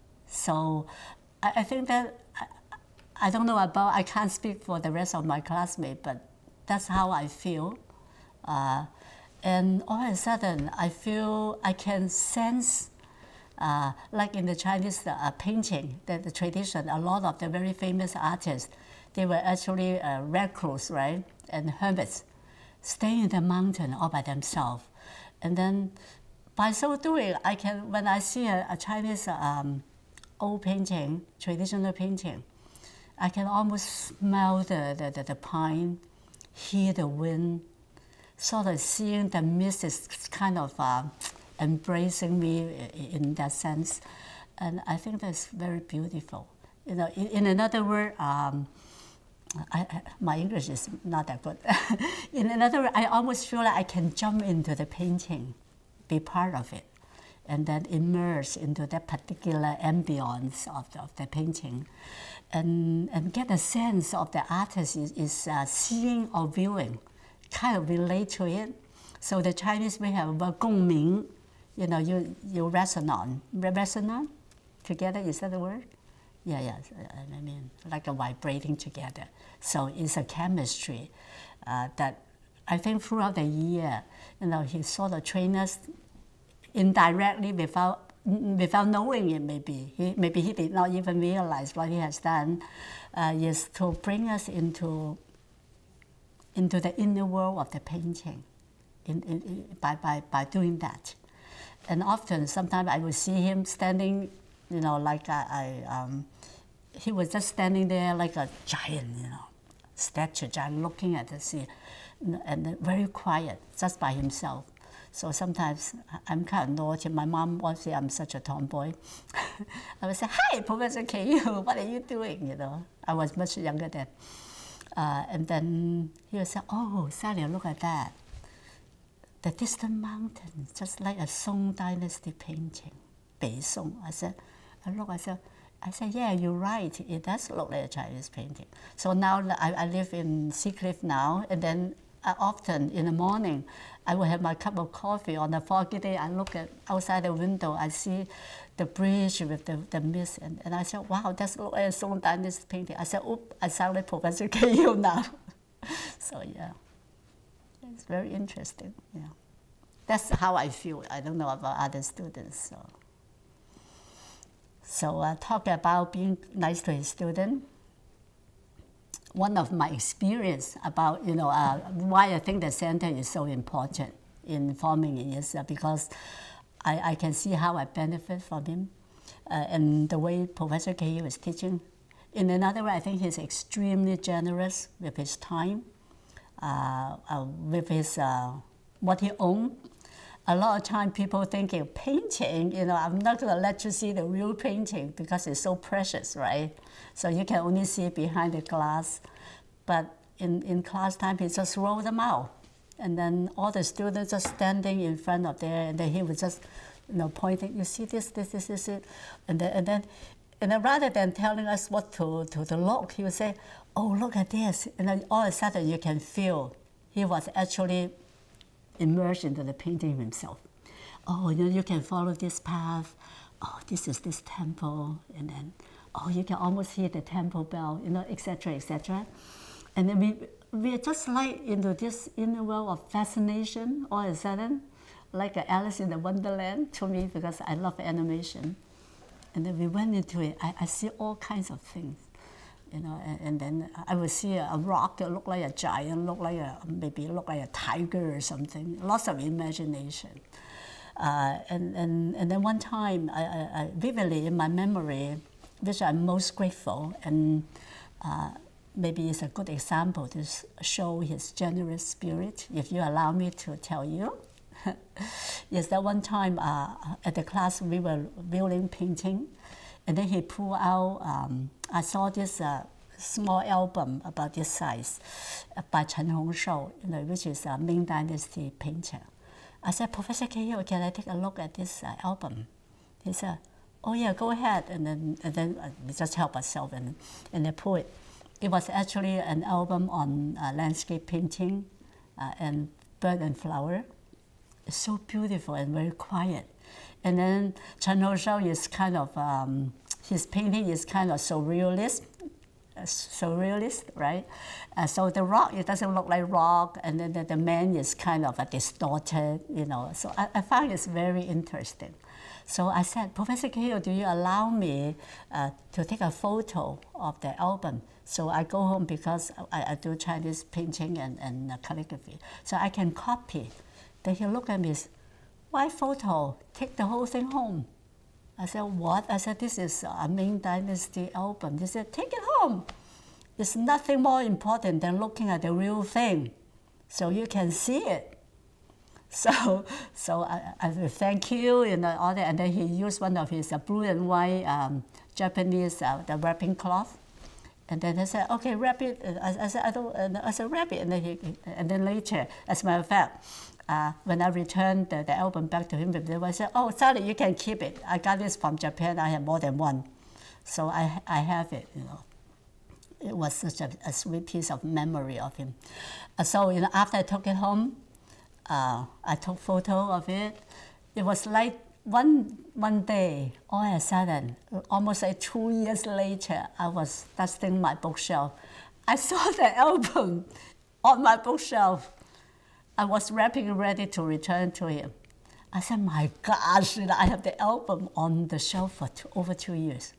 So I, I think that, I, I don't know about, I can't speak for the rest of my classmates, but that's how I feel. Uh, and all of a sudden, I feel I can sense, uh, like in the Chinese uh, painting, the, the tradition, a lot of the very famous artists, they were actually uh, recluse, right, and hermits, staying in the mountain all by themselves. And then by so doing, I can, when I see a, a Chinese um, old painting, traditional painting, I can almost smell the, the, the, the pine, hear the wind, sort of seeing the mist is kind of uh, embracing me in that sense. And I think that's very beautiful. You know, in, in another word, um, I, I, my English is not that good. In another word, I almost feel like I can jump into the painting, be part of it, and then immerse into that particular ambience of the, of the painting, and, and get a sense of the artist is, is uh, seeing or viewing, kind of relate to it. So the Chinese, we have a 共鸣, you know, you, you resonate, resonate together, is that the word? Yeah, yeah, I mean, like a vibrating together. So it's a chemistry uh, that I think throughout the year, you know, he sort of trained us indirectly without, without knowing it maybe. He, maybe he did not even realize what he has done, uh, is to bring us into, into the inner world of the painting in, in, in, by, by, by doing that. And often, sometimes I would see him standing, you know, like I, I um, he was just standing there like a giant, you know, statue, just looking at the sea, and very quiet, just by himself. So sometimes I'm kind of naughty. My mom won't say I'm such a tomboy. I would say, "Hi, Professor K U, what are you doing?" You know, I was much younger then. Uh, and then he would say, "Oh, Sally, look at that. The distant mountain, just like a Song Dynasty painting, Bei Song." I said, I look, I said, I said, "Yeah, you're right. It does look like a Chinese painting." So now I, I live in Seacliff now, and then I often in the morning, I will have my cup of coffee on a foggy day. I look at outside the window, I see the bridge with the, the mist, and, and I said, "Wow, that's look like a Song Dynasty painting." I said, "Oop, I sound like Professor K U now." So yeah, it's very interesting. Yeah, that's how I feel. I don't know about other students. So, so uh, talk about being nice to a student. One of my experience about, you know, uh, why I think the center is so important in forming me is uh, because I, I can see how I benefit from him uh, and the way Professor K U is teaching. In another way, I think he's extremely generous with his time, uh, uh, with his uh, what he owns. A lot of time people thinking painting, you know, I'm not going to let you see the real painting because it's so precious, right? So you can only see behind the glass. But in, in class time, he just roll them out. And then all the students just standing in front of there, and then he would just, you know, pointing, "You see this, this, this, this, it." And then, and then, and then rather than telling us what to, to, to look, he would say, "Oh, look at this." And then all of a sudden you can feel he was actually immersed into the painting himself. "Oh, you know, you can follow this path. Oh, this is this temple." And then, "Oh, you can almost hear the temple bell," you know, et cetera, et cetera. And then we, we are just like into this inner world of fascination all of a sudden, like Alice in the Wonderland to me, because I love animation. And then we went into it. I, I see all kinds of things. You know, and, and then I would see a, a rock that looked like a giant, look like a, maybe look like a tiger or something. Lots of imagination. Uh, and, and, and then one time, I, I, I vividly in my memory, which I'm most grateful, and uh, maybe it's a good example to show his generous spirit, if you allow me to tell you. Yes, that one time uh, at the class we were building painting, and then he pulled out, um, I saw this uh, small album about this size uh, by Chen Hongshou, you know, which is a Ming Dynasty painter. I said, "Professor K U, can I take a look at this uh, album?" He said, "Oh yeah, go ahead." And then, and then uh, we just help ourselves and, and then pull it. It was actually an album on uh, landscape painting uh, and bird and flower. It's so beautiful and very quiet. And then Chen Hongshou is kind of, um, his painting is kind of surrealist, uh, surrealist, right? Uh, so the rock, it doesn't look like rock, and then the, the man is kind of a distorted, you know. So I, I found it's very interesting. So I said, "Professor K U, do you allow me uh, to take a photo of the album?" So I go home because I, I do Chinese painting and, and uh, calligraphy. So I can copy. Then he looked at me, "Why photo? Take the whole thing home." I said, "What?" I said, "This is a Ming Dynasty album." He said, "Take it home. It's nothing more important than looking at the real thing, so you can see it." So, so I, I said, "Thank you," you know, all that. And then he used one of his uh, blue and white um, Japanese uh, the wrapping cloth. And then I said, "Okay, wrap it." I, I said, "I don't." And I said, "Wrap it." And then he, and then later, as a matter of fact, uh, when I returned the, the album back to him, I said, "Oh, sorry, you can keep it. I got this from Japan. I have more than one, so I I have it." You know, it was such a, a sweet piece of memory of him. Uh, so you know, after I took it home, uh, I took photo of it. It was like one one day, all of a sudden, almost like two years later, I was dusting my bookshelf. I saw the album on my bookshelf. I was wrapping ready to return to him. I said, "My gosh, you know, I have the album on the shelf for two, over two years."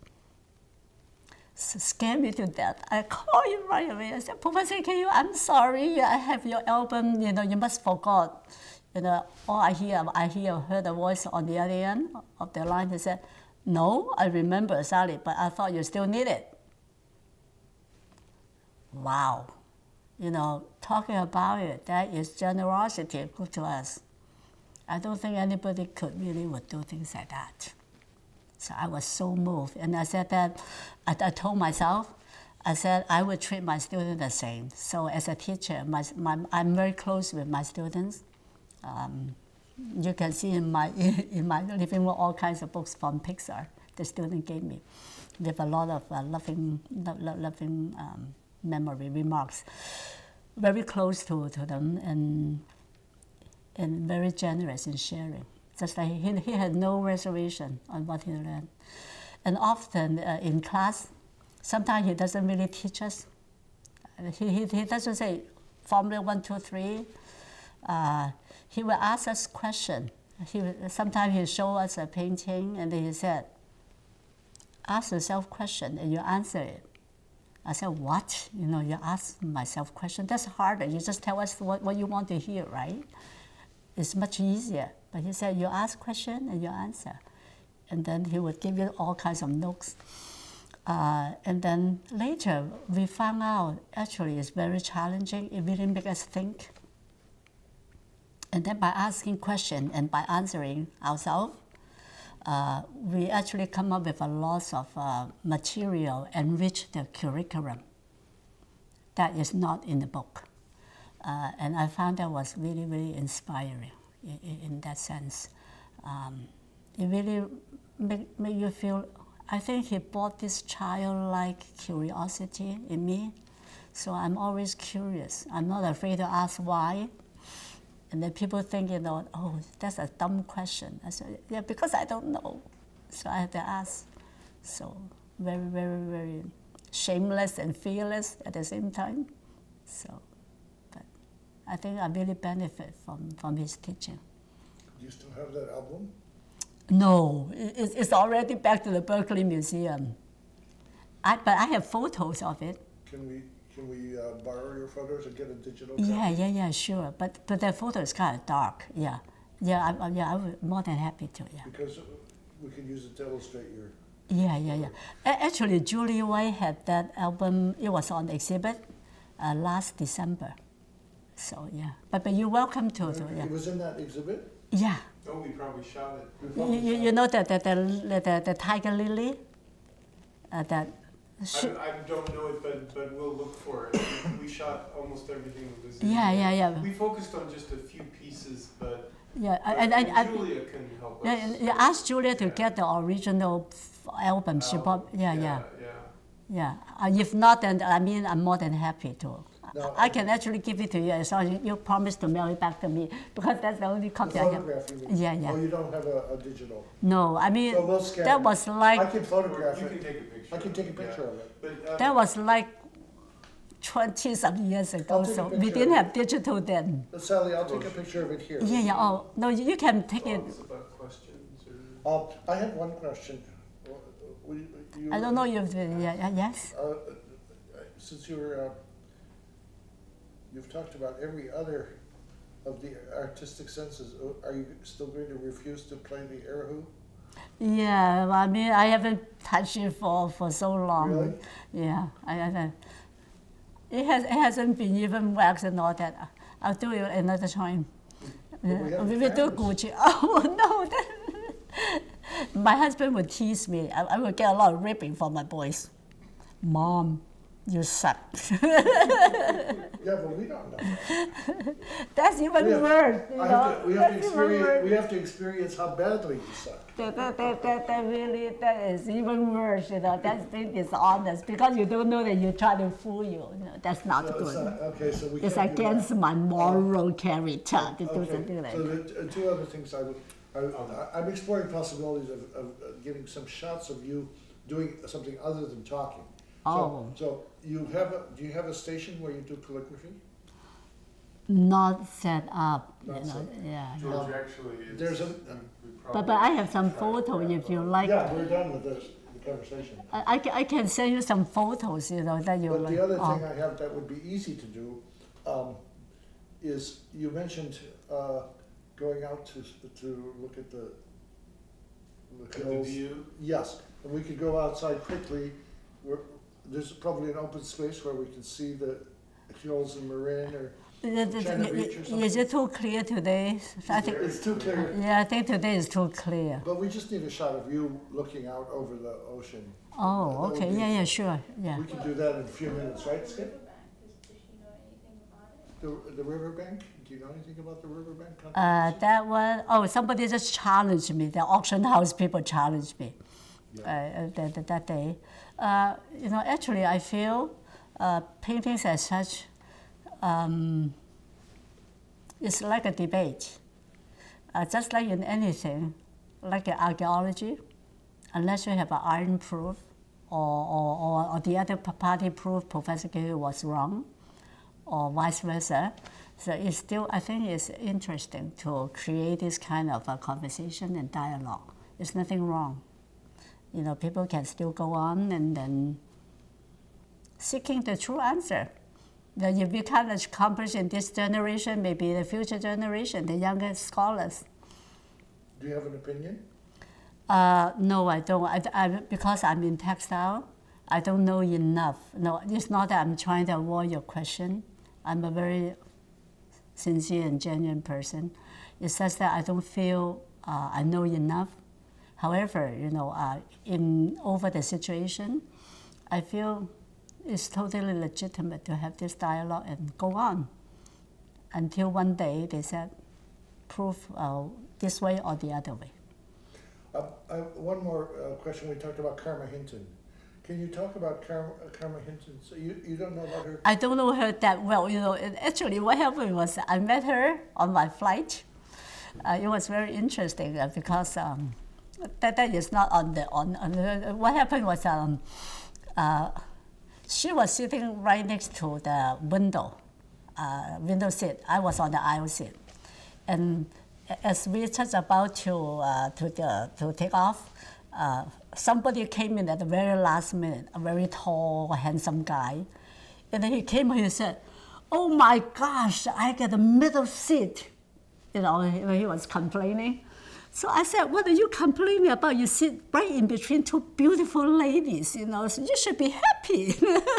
So scared me to death. I called him right away. I said, "Professor K U, I'm sorry. I have your album. You know, you must forgot." You know, all I hear, I hear, heard a voice on the other end of the line. He said, "No, I remember, Sally, but I thought you still need it." Wow. you know, talking about it, that is generosity to us. I don't think anybody could really would do things like that. So I was so moved. And I said that, I, I told myself, I said I would treat my students the same. So as a teacher, my, my, I'm very close with my students. Um, you can see in my, in my living room all kinds of books from Pixar the student gave me, with a lot of uh, loving, lo lo loving um, memory remarks. Very close to, to them and, and very generous in sharing. Just like he, he had no reservation on what he learned. And often uh, in class, sometimes he doesn't really teach us. He, he, he doesn't say formula one, two, three. Uh, he will ask us questions. He, sometimes he show us a painting and then he said, ask yourself question and you answer it. I said, what? You know, you ask myself question. That's harder. You just tell us what, what you want to hear, right? It's much easier. But he said, you ask question and you answer. And then he would give you all kinds of notes. Uh, and then later, we found out actually it's very challenging. It really makes us think. And then by asking questions and by answering ourselves, uh, we actually come up with a lot of uh, material, enrich the curriculum that is not in the book. Uh, and I found that was really, really inspiring in, in that sense. Um, it really make, make you feel, I think he brought this childlike curiosity in me. So I'm always curious. I'm not afraid to ask why. And then people think, you know, oh, that's a dumb question. I said, yeah, because I don't know. So I had to ask. So very, very, very shameless and fearless at the same time. So, but I think I really benefit from, from his teaching. Do you still have that album? No, it, it's already back to the Berkeley Museum. I, but I have photos of it. Can we? Can we uh, borrow your photos and get a digital copy? Yeah, yeah, yeah, sure. But but the photo is kind of dark. Yeah, yeah, I, yeah. I would more than happy to. Yeah. Because we can use it to illustrate your. Yeah, yeah, yeah. A- Actually, Julie White had that album. It was on exhibit uh, last December. So yeah, but but you're welcome to. to yeah. It was in that exhibit. Yeah. Oh, we probably shot it. We You, probably you, saw you it. know that the the, the the tiger lily. Uh, that. I, I don't know it, but but we'll look for it. We, we shot almost everything that was in Yeah, there. yeah, yeah. We focused on just a few pieces, but Yeah, but- and, and, and and, Julia can help yeah, us. you asked Julia to Yeah. get the original f- album. She Um, bought. Yeah, yeah, yeah. yeah. Uh, if not, then I mean, I'm more than happy to. No, I, I can actually give it to you as long as you, you promise to mail it back to me because that's the only The copy I have. photograph, you mean? Yeah, yeah. Oh, you don't have a, a digital. No, I mean So we'll scan that it. was I like can photograph You it. can take a picture. I can take a of it, picture yeah. of it. But, uh, that was like twenty some years ago. I'll take a So we picture didn't of have digital then. But Sally, I'll take a picture of it here. Yeah, yeah. Oh no, you, you can take it. thoughts about questions or? Um, I have one question. Uh, we- you- I don't know if yeah, yeah, yes. Uh, uh, since you're, uh, you've talked about every other of the artistic senses, uh, are you still going to refuse to play the erhu? Yeah, well, I mean, I haven't touched it for, for so long. Really? Yeah, I, I, it has it hasn't been even waxed and all that. I'll do it another time. we Yeah, have we will do cameras. Gucci. Oh no, that, my husband would tease me. I, I would get a lot of ripping from my boys. Mom, you suck. Yeah, but we don't know that. That's even We have- worse. You I know? have to, we have to That's even experience, worse. we have to experience how badly you suck. That, that, that, that, that really, that is even worse, you know, that's being dishonest because you don't know that you try to fool you, you know, that's not So it's good. not- Okay, so we It's can't do that. against my moral character to do Okay, something like so that. the, uh, two other things I would, I, I- I'm exploring possibilities of, of uh, getting some shots of you doing something other than talking. So- Oh. So you have a, do you have a station where you do calligraphy? Not set up, you Not know, set- yeah. George actually is. There's a- we- we But, probably but I have some should try photo to if you grab like. Yeah, we're done with this, the conversation. I, I ca- I can send you some photos, you know, that you But like. the other oh. thing I have that would be easy to do, um, is you mentioned, uh, going out to, to look at the, the At the hills. view. Yes, and we could go outside quickly, where, there's probably an open space where we can see the, Hills in Marin or The- the- China the- Beach or Is something? it too clear today? I think, It's too clear. yeah, I think today is too clear. But we just need a shot of you looking out over the ocean. Oh, That would okay, be- yeah, yeah, sure, yeah. We can do that in a few minutes, right, Skip? Riverbank, does, does she know anything about it? The, the riverbank? Do you know anything about the riverbank Uh, controversy? that one, oh, somebody just challenged me. The auction house people challenged me uh, uh, that, that, that day. Uh, you know, actually, I feel uh, paintings as such, um, it's like a debate. Uh, just like in anything, like in archaeology, unless you have an iron proof or, or, or, or the other party proof Professor Cahill was wrong, or vice versa. So it's still, I think it's interesting to create this kind of a conversation and dialogue. There's nothing wrong. You know, people can still go on and then seeking the true answer. That if we can't accomplish in this generation, maybe the future generation, the younger scholars. Do you have an opinion? Uh, no, I don't. I, I, because I'm in textile, I don't know enough. No, it's not that I'm trying to avoid your question. I'm a very sincere and genuine person. It's just that I don't feel uh, I know enough. However, you know, uh, in over the situation, I feel it's totally legitimate to have this dialogue and go on until one day they said, prove uh, this way or the other way. Uh, I, one more uh, question. We talked about Karma Hinton. Can you talk about Karma, uh, Karma Hinton? So you, you don't know about her? I don't know her that well. You know, and actually, what happened was I met her on my flight. Uh, it was very interesting uh, because um, that that is not on the on. on the, what happened was um, uh, she was sitting right next to the window, uh, window seat. I was on the aisle seat, and as we just about to uh, to the, to take off, uh, somebody came in at the very last minute. A very tall, handsome guy, and then he came and he said, "Oh my gosh, I get the middle seat." You know, he, he was complaining. So I said, "What are you complaining about? You sit right in between two beautiful ladies. You know, so you should be happy."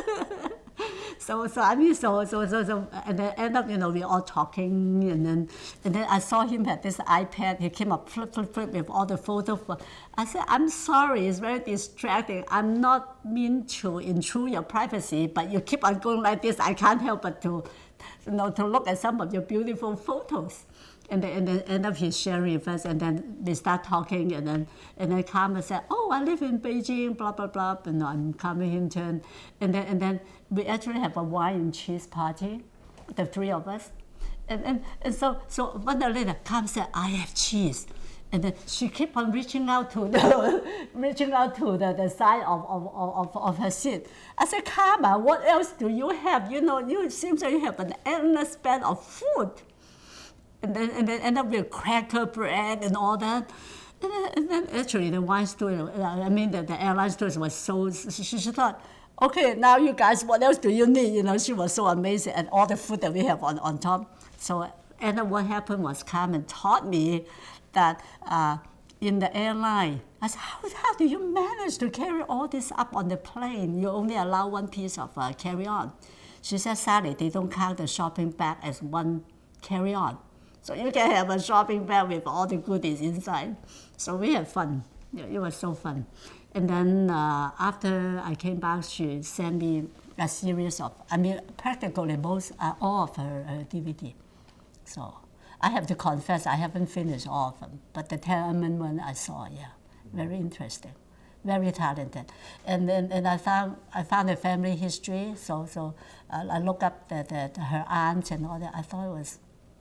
So, so I mean, so, so, so, so, and then end up, you know, we all talking, and then, and then I saw him have this iPad. He came up, flip, flip, flip, with all the photos. I said, "I'm sorry, it's very distracting. I'm not mean to intrude your privacy, but you keep on going like this. I can't help but to, you know, to look at some of your beautiful photos." And then, and then end up he's sharing with us, and then we start talking, and then and then Karma said, "Oh, I live in Beijing, blah blah blah," and I'm Karma Hinton, and then and then we actually have a wine and cheese party, the three of us, and and, and so so one day later, Karma said, "I have cheese," and then she kept on reaching out to the reaching out to the, the side of, of, of, of her seat. I said, "Karma, what else do you have? You know, you it seems like you have an endless span of food." And then, and then end up with cracker bread and all that. And then, and then actually the wine steward, I mean the, the airline steward was so, she, she thought, "Okay, now you guys, what else do you need?" You know, she was so amazing at all the food that we have on, on top. So, and then what happened was Carmen taught me that uh, in the airline, I said, how, how do you manage to carry all this up on the plane? You only allow one piece of uh, carry-on. She said, "Sally, they don't count the shopping bag as one carry-on. So you can have a shopping bag with all the goodies inside." So we had fun. Yeah, it was so fun. And then uh, after I came back, she sent me a series of, I mean, practically most, uh, all of her uh, D V D. So I have to confess, I haven't finished all of them. But the Tiananmen one I saw, yeah, very interesting, very talented. And then and I found I found the family history. So so uh, I looked up the, the, the, her aunt and all that. I thought it was.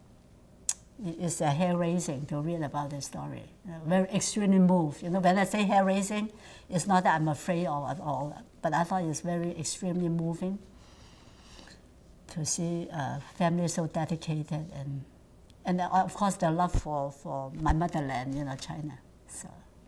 It's a hair raising to read about the story. You know, very extremely moved. You know, when I say hair raising, it's not that I'm afraid of at all, but I thought it's very extremely moving to see a family so dedicated and and of course the love for, for my motherland, you know, China. So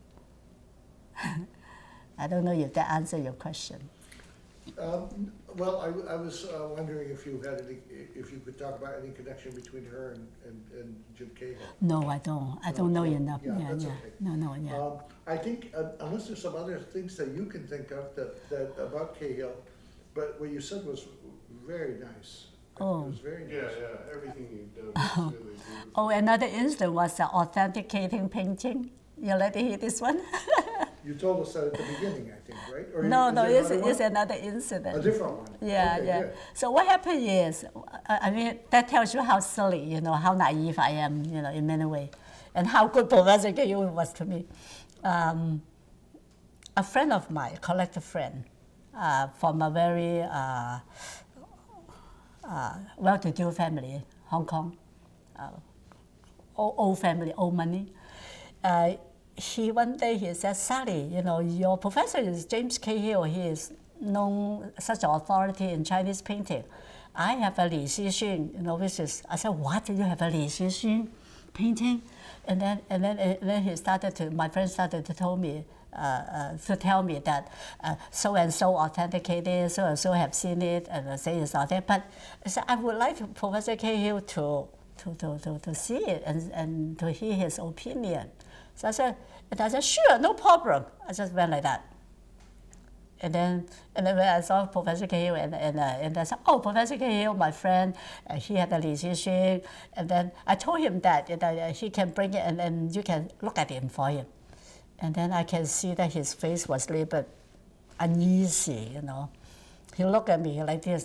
I don't know if that answers your question. Um, well, I, I was uh, wondering if you had any, if you could talk about any connection between her and, and, and Jim Cahill. No, I don't. I don't know enough. Yeah, Yeah, that's yeah. okay. No, no, yeah. Um, I think, uh, unless there's some other things that you can think of that, that about Cahill, but what you said was very nice. Oh. It was very nice. Yeah, yeah, everything you've done is really beautiful. Oh, another incident was the authenticating painting. You let me hear this one? You told us that at the beginning, I think, right? Or No, is no, there it's, another it's one? another incident. A different one? Yeah, Okay, yeah. good. So what happened is, I I mean, that tells you how silly, you know, how naive I am, you know, in many ways, and how good Professor Cahill was to me. Um, a friend of mine, collector friend, uh, from a very uh, uh, well-to-do family, Hong Kong, uh, old, old family, old money. Uh, he one day he said, Sally, you know, your professor is James Cahill. He is known such an authority in Chinese painting. I have a Li Xixun, you know, which is, I said, what, you have a Li Xixun painting? And then, and then, and then he started to, my friend started to tell me, uh, uh, to tell me that uh, so and so authenticated, so and so have seen it, and uh, say it's authentic. But I said, I would like Professor Cahill to, to, to, to, to see it and, and to hear his opinion. So I said, and I said, sure, no problem. I just went like that. And then, and then when I saw Professor Cahill, and, and, uh, and I said, oh, Professor Cahill, my friend, uh, he had a Li Xixun. And then I told him that, that uh, he can bring it, and then you can look at it for him. And then I can see that his face was a little bit uneasy, you know. He looked at me like this.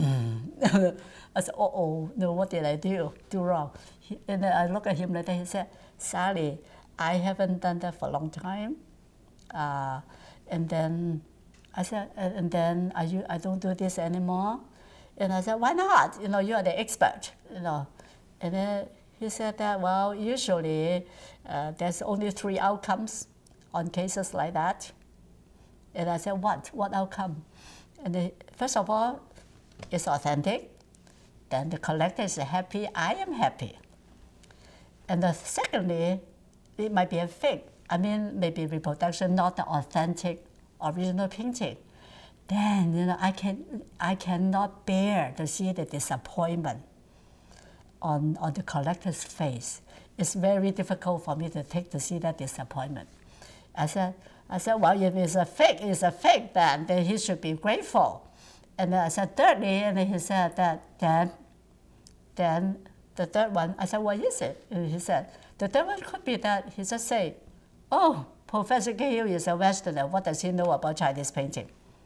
Mm. I said, oh, oh, no, what did I do? Do wrong? He, and then I looked at him like that. He said, Sally, I haven't done that for a long time. Uh, and then I said, and then are you, I don't do this anymore. And I said, why not? You know, you are the expert, you know. And then he said that, well, usually uh, there's only three outcomes on cases like that. And I said, what? What outcome? And the, first of all, it's authentic. Then the collector is happy. I am happy. And the, secondly, it might be a fake. I mean, maybe reproduction, not the authentic original painting. Then, you know, I can I cannot bear to see the disappointment on, on the collector's face. It's very difficult for me to take to see that disappointment. I said, I said, well, if it's a fake, it's a fake, then, then he should be grateful. And then I said, thirdly, and then he said that, then, then the third one, I said, what is it? And he said, the third one could be that he just say, oh, Professor Cahill is a Westerner. What does he know about Chinese painting?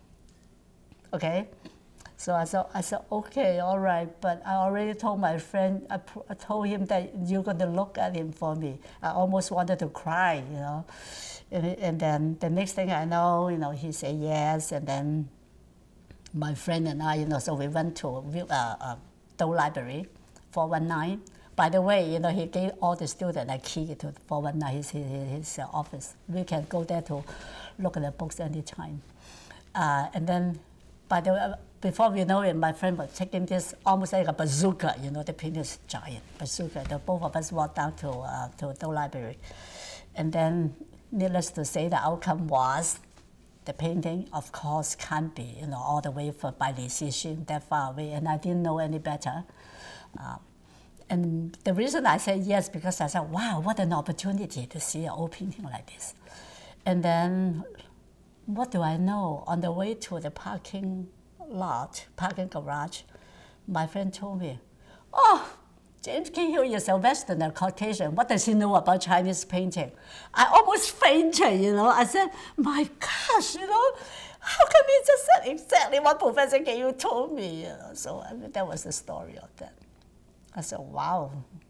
Okay? So I said, I said, okay, all right, but I already told my friend, I, I told him that you're going to look at him for me. I almost wanted to cry, you know. And, and then the next thing I know, you know, he said yes, and then my friend and I, you know, so we went to uh, uh, Dou Library, four one nine. By the way, you know, he gave all the students a key to four one nine, his, his, his uh, office. We can go there to look at the books anytime. Uh, and then, by the way, before we know it, my friend was taking this almost like a bazooka, you know, the painting is giant bazooka. The both of us walked down to, uh, to Dou Library. And then, needless to say, the outcome was the painting, of course, can't be, you know, all the way for, by Li Xixun, that far away, and I didn't know any better. Um, and the reason I said yes, because I said, wow, what an opportunity to see an old painting like this. And then, what do I know? On the way to the parking lot, parking garage, my friend told me, oh, James Cahill is a Westerner, Caucasian. What does he know about Chinese painting? I almost fainted, you know. I said, my gosh, you know, how come he just said exactly what Professor Cahill told me? You know? So I mean, that was the story of that. I said, wow.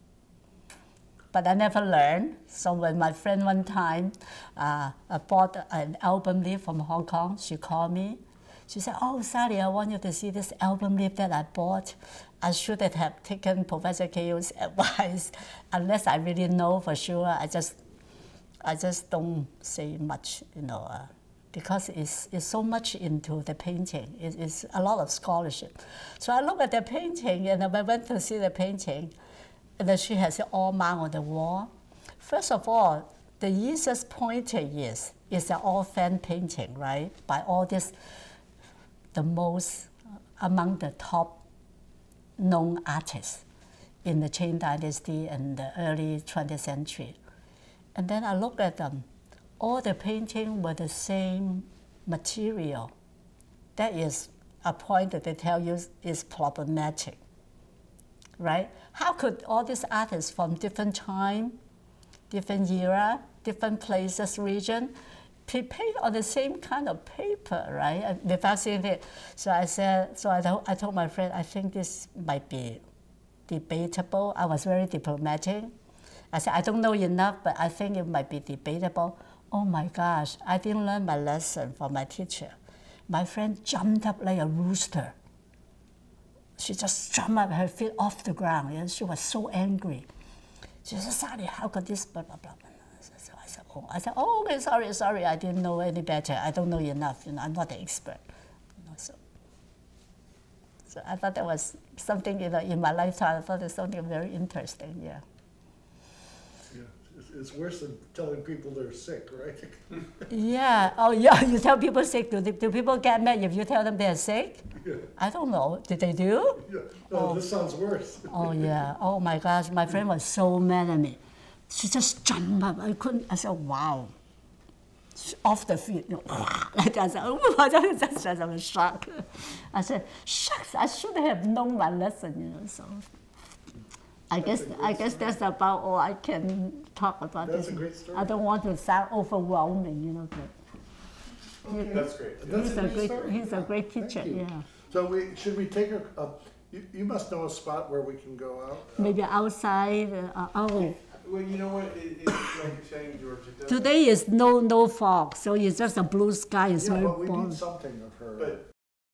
But I never learned. So when my friend one time uh, bought an album leaf from Hong Kong, she called me. She said, oh, Sally, I want you to see this album leaf that I bought. I should have taken Professor Cahill's advice. Unless I really know for sure, I just, I just don't say much, you know, uh, because it's, it's so much into the painting. It, it's a lot of scholarship. So I look at the painting, and I went to see the painting, and then she has it all marked on the wall. First of all, the easiest pointer is, is an all fan painting, right? By all this, the most, among the top known artists in the Qing Dynasty and the early twentieth century. And then I look at them. All the paintings were the same material. That is a point that they tell you is problematic. right? How could all these artists from different time, different era, different places, region, paint on the same kind of paper, right? Without seeing it. So I said, so I told, I told my friend, I think this might be debatable. I was very diplomatic. I said, I don't know enough, but I think it might be debatable. Oh my gosh, I didn't learn my lesson from my teacher. My friend jumped up like a rooster. She just jumped up, her feet off the ground, and she was so angry. She said, Sally, how could this, blah, blah, blah. So I said, oh, I said, oh, okay, sorry, sorry, I didn't know any better. I don't know enough, you know, I'm not an expert. You know, so, so I thought that was something, you know, in my lifetime, I thought it was something very interesting, yeah. Yeah, it's, it's worse than telling people they're sick, right? Yeah, oh yeah, you tell people sick, do, they, do people get mad if you tell them they're sick? Yeah. I don't know, did they do? Yeah. No, Oh. this sounds worse. Oh yeah, oh my gosh, my friend was so mad at me. She just jumped up, I couldn't, I said, wow. Off the feet, you know, like I said, oh, I just, I was shocked. I said, shucks, I should have known my lesson, you know, so. I guess, I guess that's about all I can talk about That's this. a great story. I don't want to sound overwhelming, you know, but Okay. That's great. That's he's a a great great, story. he's a great Thank teacher, you. yeah. So we, should we take a, a you, you must know a spot where we can go out? Uh, Maybe outside, uh, oh. Well, you know what, it, it's like you're saying, George, it doesn't. Today is no, no fog, so it's just a blue sky, it's Yeah, very but we boring. need something of her. But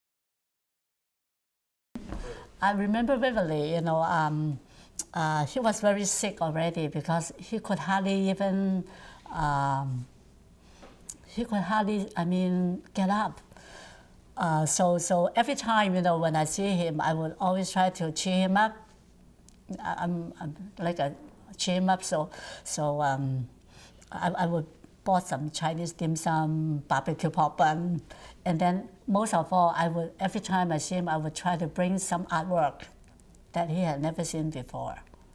I remember vividly, you know, um, uh, he was very sick already because he could hardly even, um, he could hardly, I mean, get up. Uh, so, so every time, you know, when I see him, I would always try to cheer him up. I- I'm, I'm like a cheer him up, so, so um, I, I would bought some Chinese dim sum, barbecue pork bun, and then most of all, I would every time I see him, I would try to bring some artwork that he had never seen before.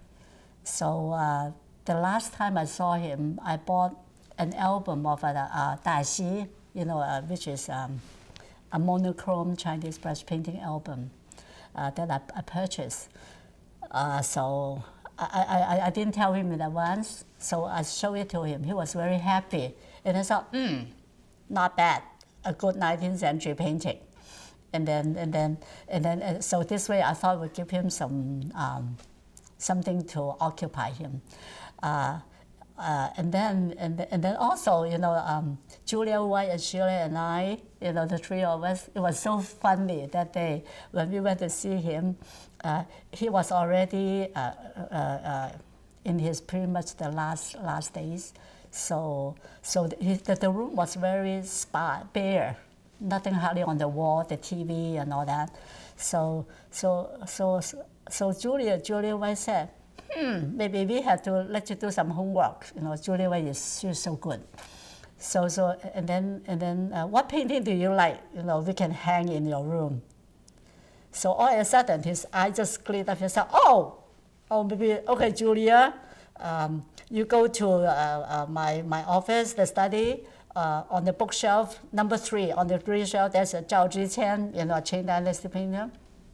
So uh, the last time I saw him, I bought an album of a uh, Da Xi, you know, uh, which is um, a monochrome Chinese brush painting album uh, that I, I purchased. Uh, so I, I, I didn't tell him in advance, so I showed it to him. He was very happy. And I thought, hmm, not bad, a good nineteenth century painting. And then, and then, and then, uh, so this way I thought would give him some, um, something to occupy him. Uh, uh, and then, and, and then also, you know, um, Julia White and Sheila and I, you know, the three of us, it was so funny that day when we went to see him. Uh, he was already uh, uh, uh, in his pretty much the last last days, so so the, the, the room was very sparse, bare, nothing hardly on the wall, the T V and all that. So so so so Julia Julia White said, hmm, maybe we have to let you do some homework. You know, Julia White is she's so good. So so and then and then uh, what painting do you like? You know, we can hang in your room. So all of a sudden, his eye just glittered up. He said, "Oh, oh, maybe okay, Julia, um, you go to uh, uh, my my office, the study. Uh, on the bookshelf, number three, on the green shelf, there's a Zhao Zhiqian, you know, Qing Dynasty painter.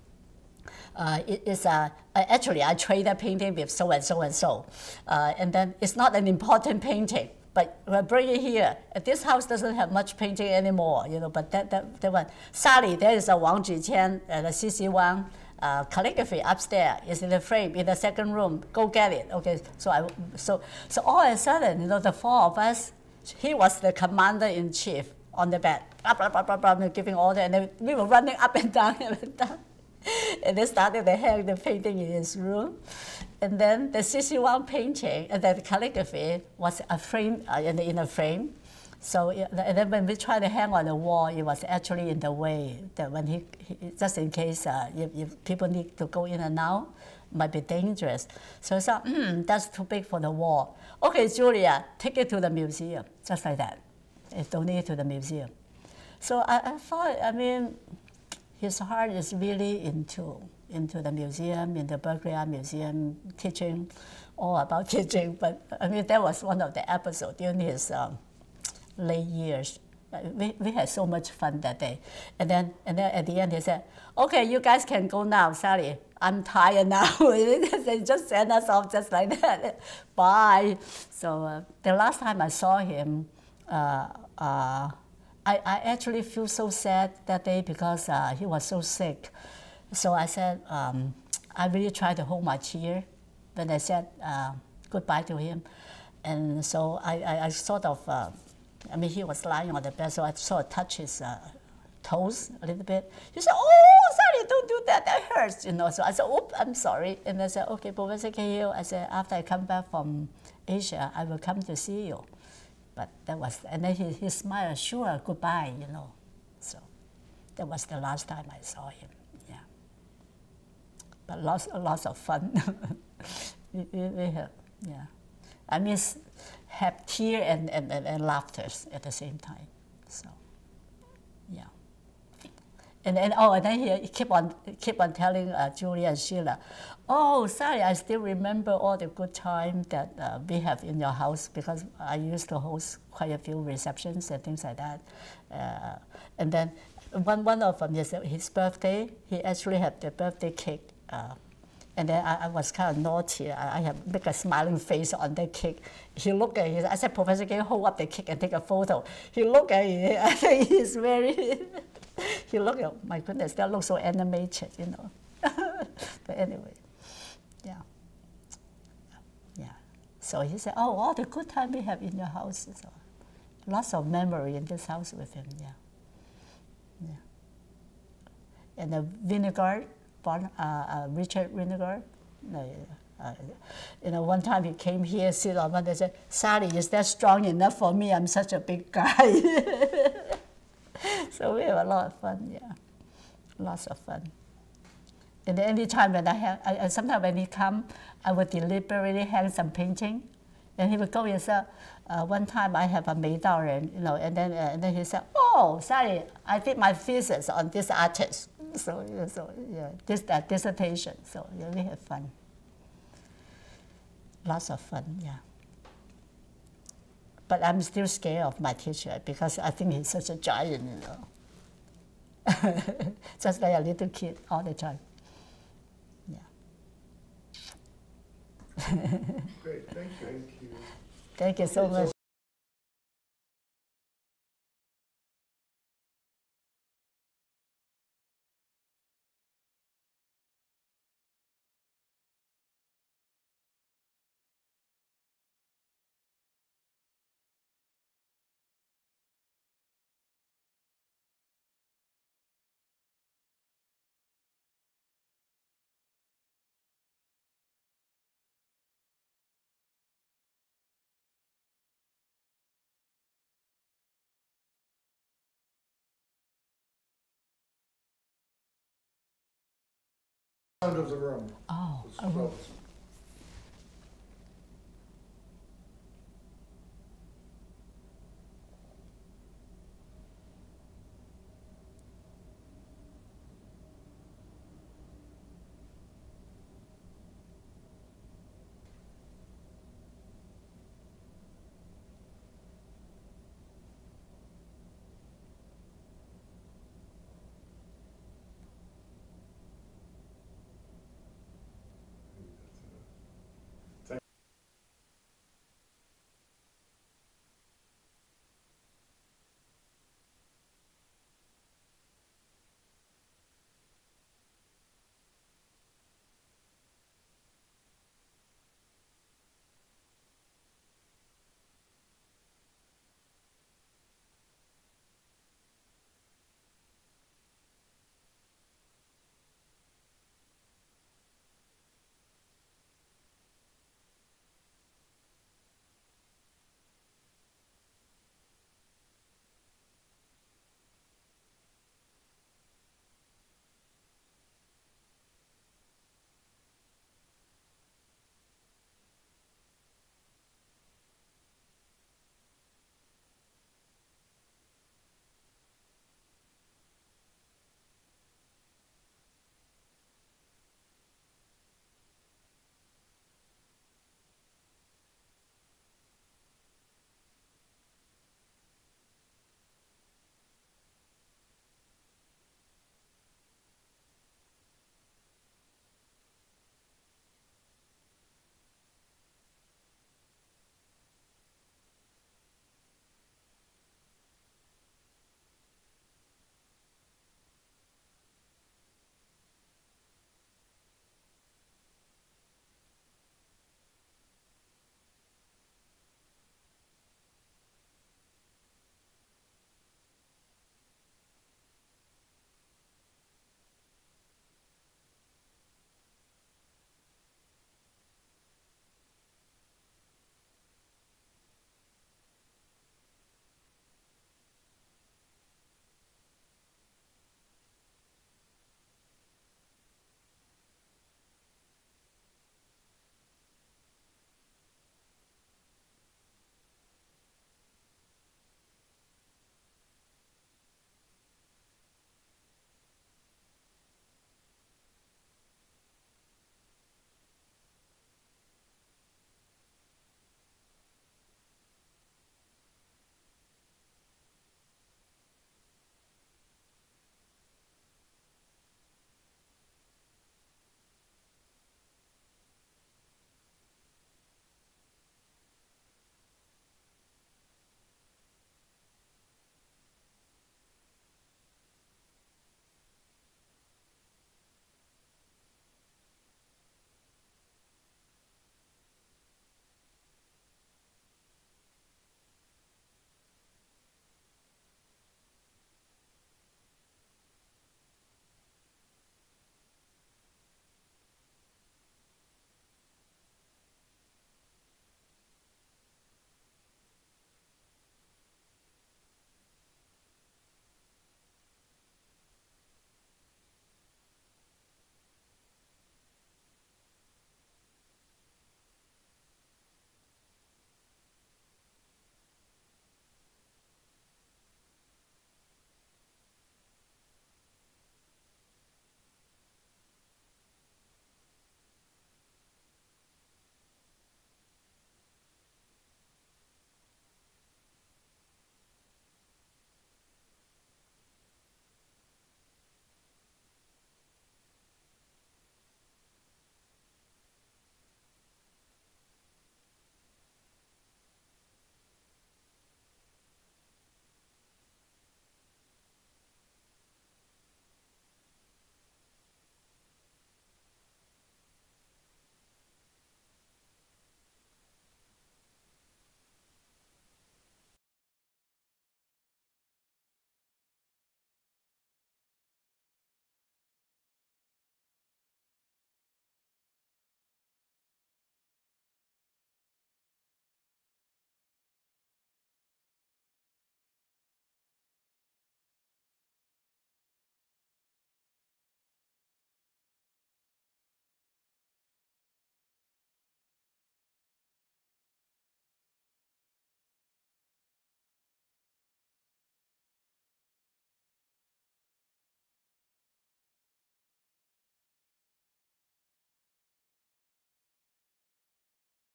Uh, it is a uh, actually I trade that painting with so and so and so, uh, and then it's not an important painting. But we're bringing here. This house doesn't have much painting anymore, you know. But that that, that one, Sally, there is a Wang Zhiqian and a C C Wang uh, calligraphy upstairs. It's in the frame in the second room. Go get it. Okay. So I so so all of a sudden, you know, the four of us. He was the commander in chief on the bed, blah, blah, blah, blah, blah, giving order, and then we were running up and down and down. And they started to hang the painting in his room. And then the C C Wang painting and then the calligraphy was a frame uh, in, the, in a frame. So and then when we tried to hang on the wall, it was actually in the way that when he, he just in case uh, if, if people need to go in and out, might be dangerous. So I thought, hmm, that's too big for the wall. Okay, Julia, take it to the museum, just like that. It's donated to the museum. So I, I thought, I mean, his heart is really into into the museum, in the Berkeley Art Museum, teaching, all about teaching. But I mean, that was one of the episodes during his um, late years. we, we had so much fun that day. And then, and then at the end, he said, okay, you guys can go now. Sorry, I'm tired now. They just sent us off just like that. Bye. So uh, the last time I saw him, uh, uh, I, I actually feel so sad that day because uh, he was so sick. So I said, um, I really tried to hold my tear when I said uh, goodbye to him. And so I, I, I sort of, uh, I mean, he was lying on the bed, so I sort of touched his uh, toes a little bit. He said, oh, sorry, don't do that, that hurts, you know. So I said, oops, I'm sorry. And I said, okay, Professor Cahill, I said, after I come back from Asia, I will come to see you. But that was, and then he, he smiled, sure, goodbye, you know. So that was the last time I saw him, yeah. But lots, lots of fun. we, we, we have, yeah. I mean, have tear and, and, and, and laughter at the same time, so, yeah. And then, oh, and then he, he keep on, keep on telling uh, Julia and Sheila, oh, sorry, I still remember all the good time that uh, we have in your house because I used to host quite a few receptions and things like that. Uh, and then one, one of them is his birthday. He actually had the birthday cake. Uh, and then I, I was kind of naughty. I, I have make a smiling face on the cake. He looked at it. I said, Professor, can you hold up the cake and take a photo? He looked at it. I think he's very, he looked at, my goodness, that looks so animated, you know. But anyway. Yeah, yeah. So he said, "Oh, all the good time we have in your house." So lots of memory in this house with him. Yeah, yeah. And the Vinegar, uh, uh, Richard Vinegar. Uh, you know, one time he came here, sit on one. They said, "Sally, is that strong enough for me? I'm such a big guy." So we have a lot of fun. Yeah, lots of fun. And any time when I have, I, I, sometimes when he come, I would deliberately hang some painting, and he would go and say, uh, one time I have a 美道人, you know, and then uh, and then he said, oh, sorry, I did my thesis on this artist, so so yeah, this uh, dissertation, so yeah, we have fun, lots of fun, yeah. But I'm still scared of my teacher because I think he's such a giant, you know, just like a little kid all the time. Great, thank you. Thank you. Thank you so much. Sound of the room. Oh, was a room. closed.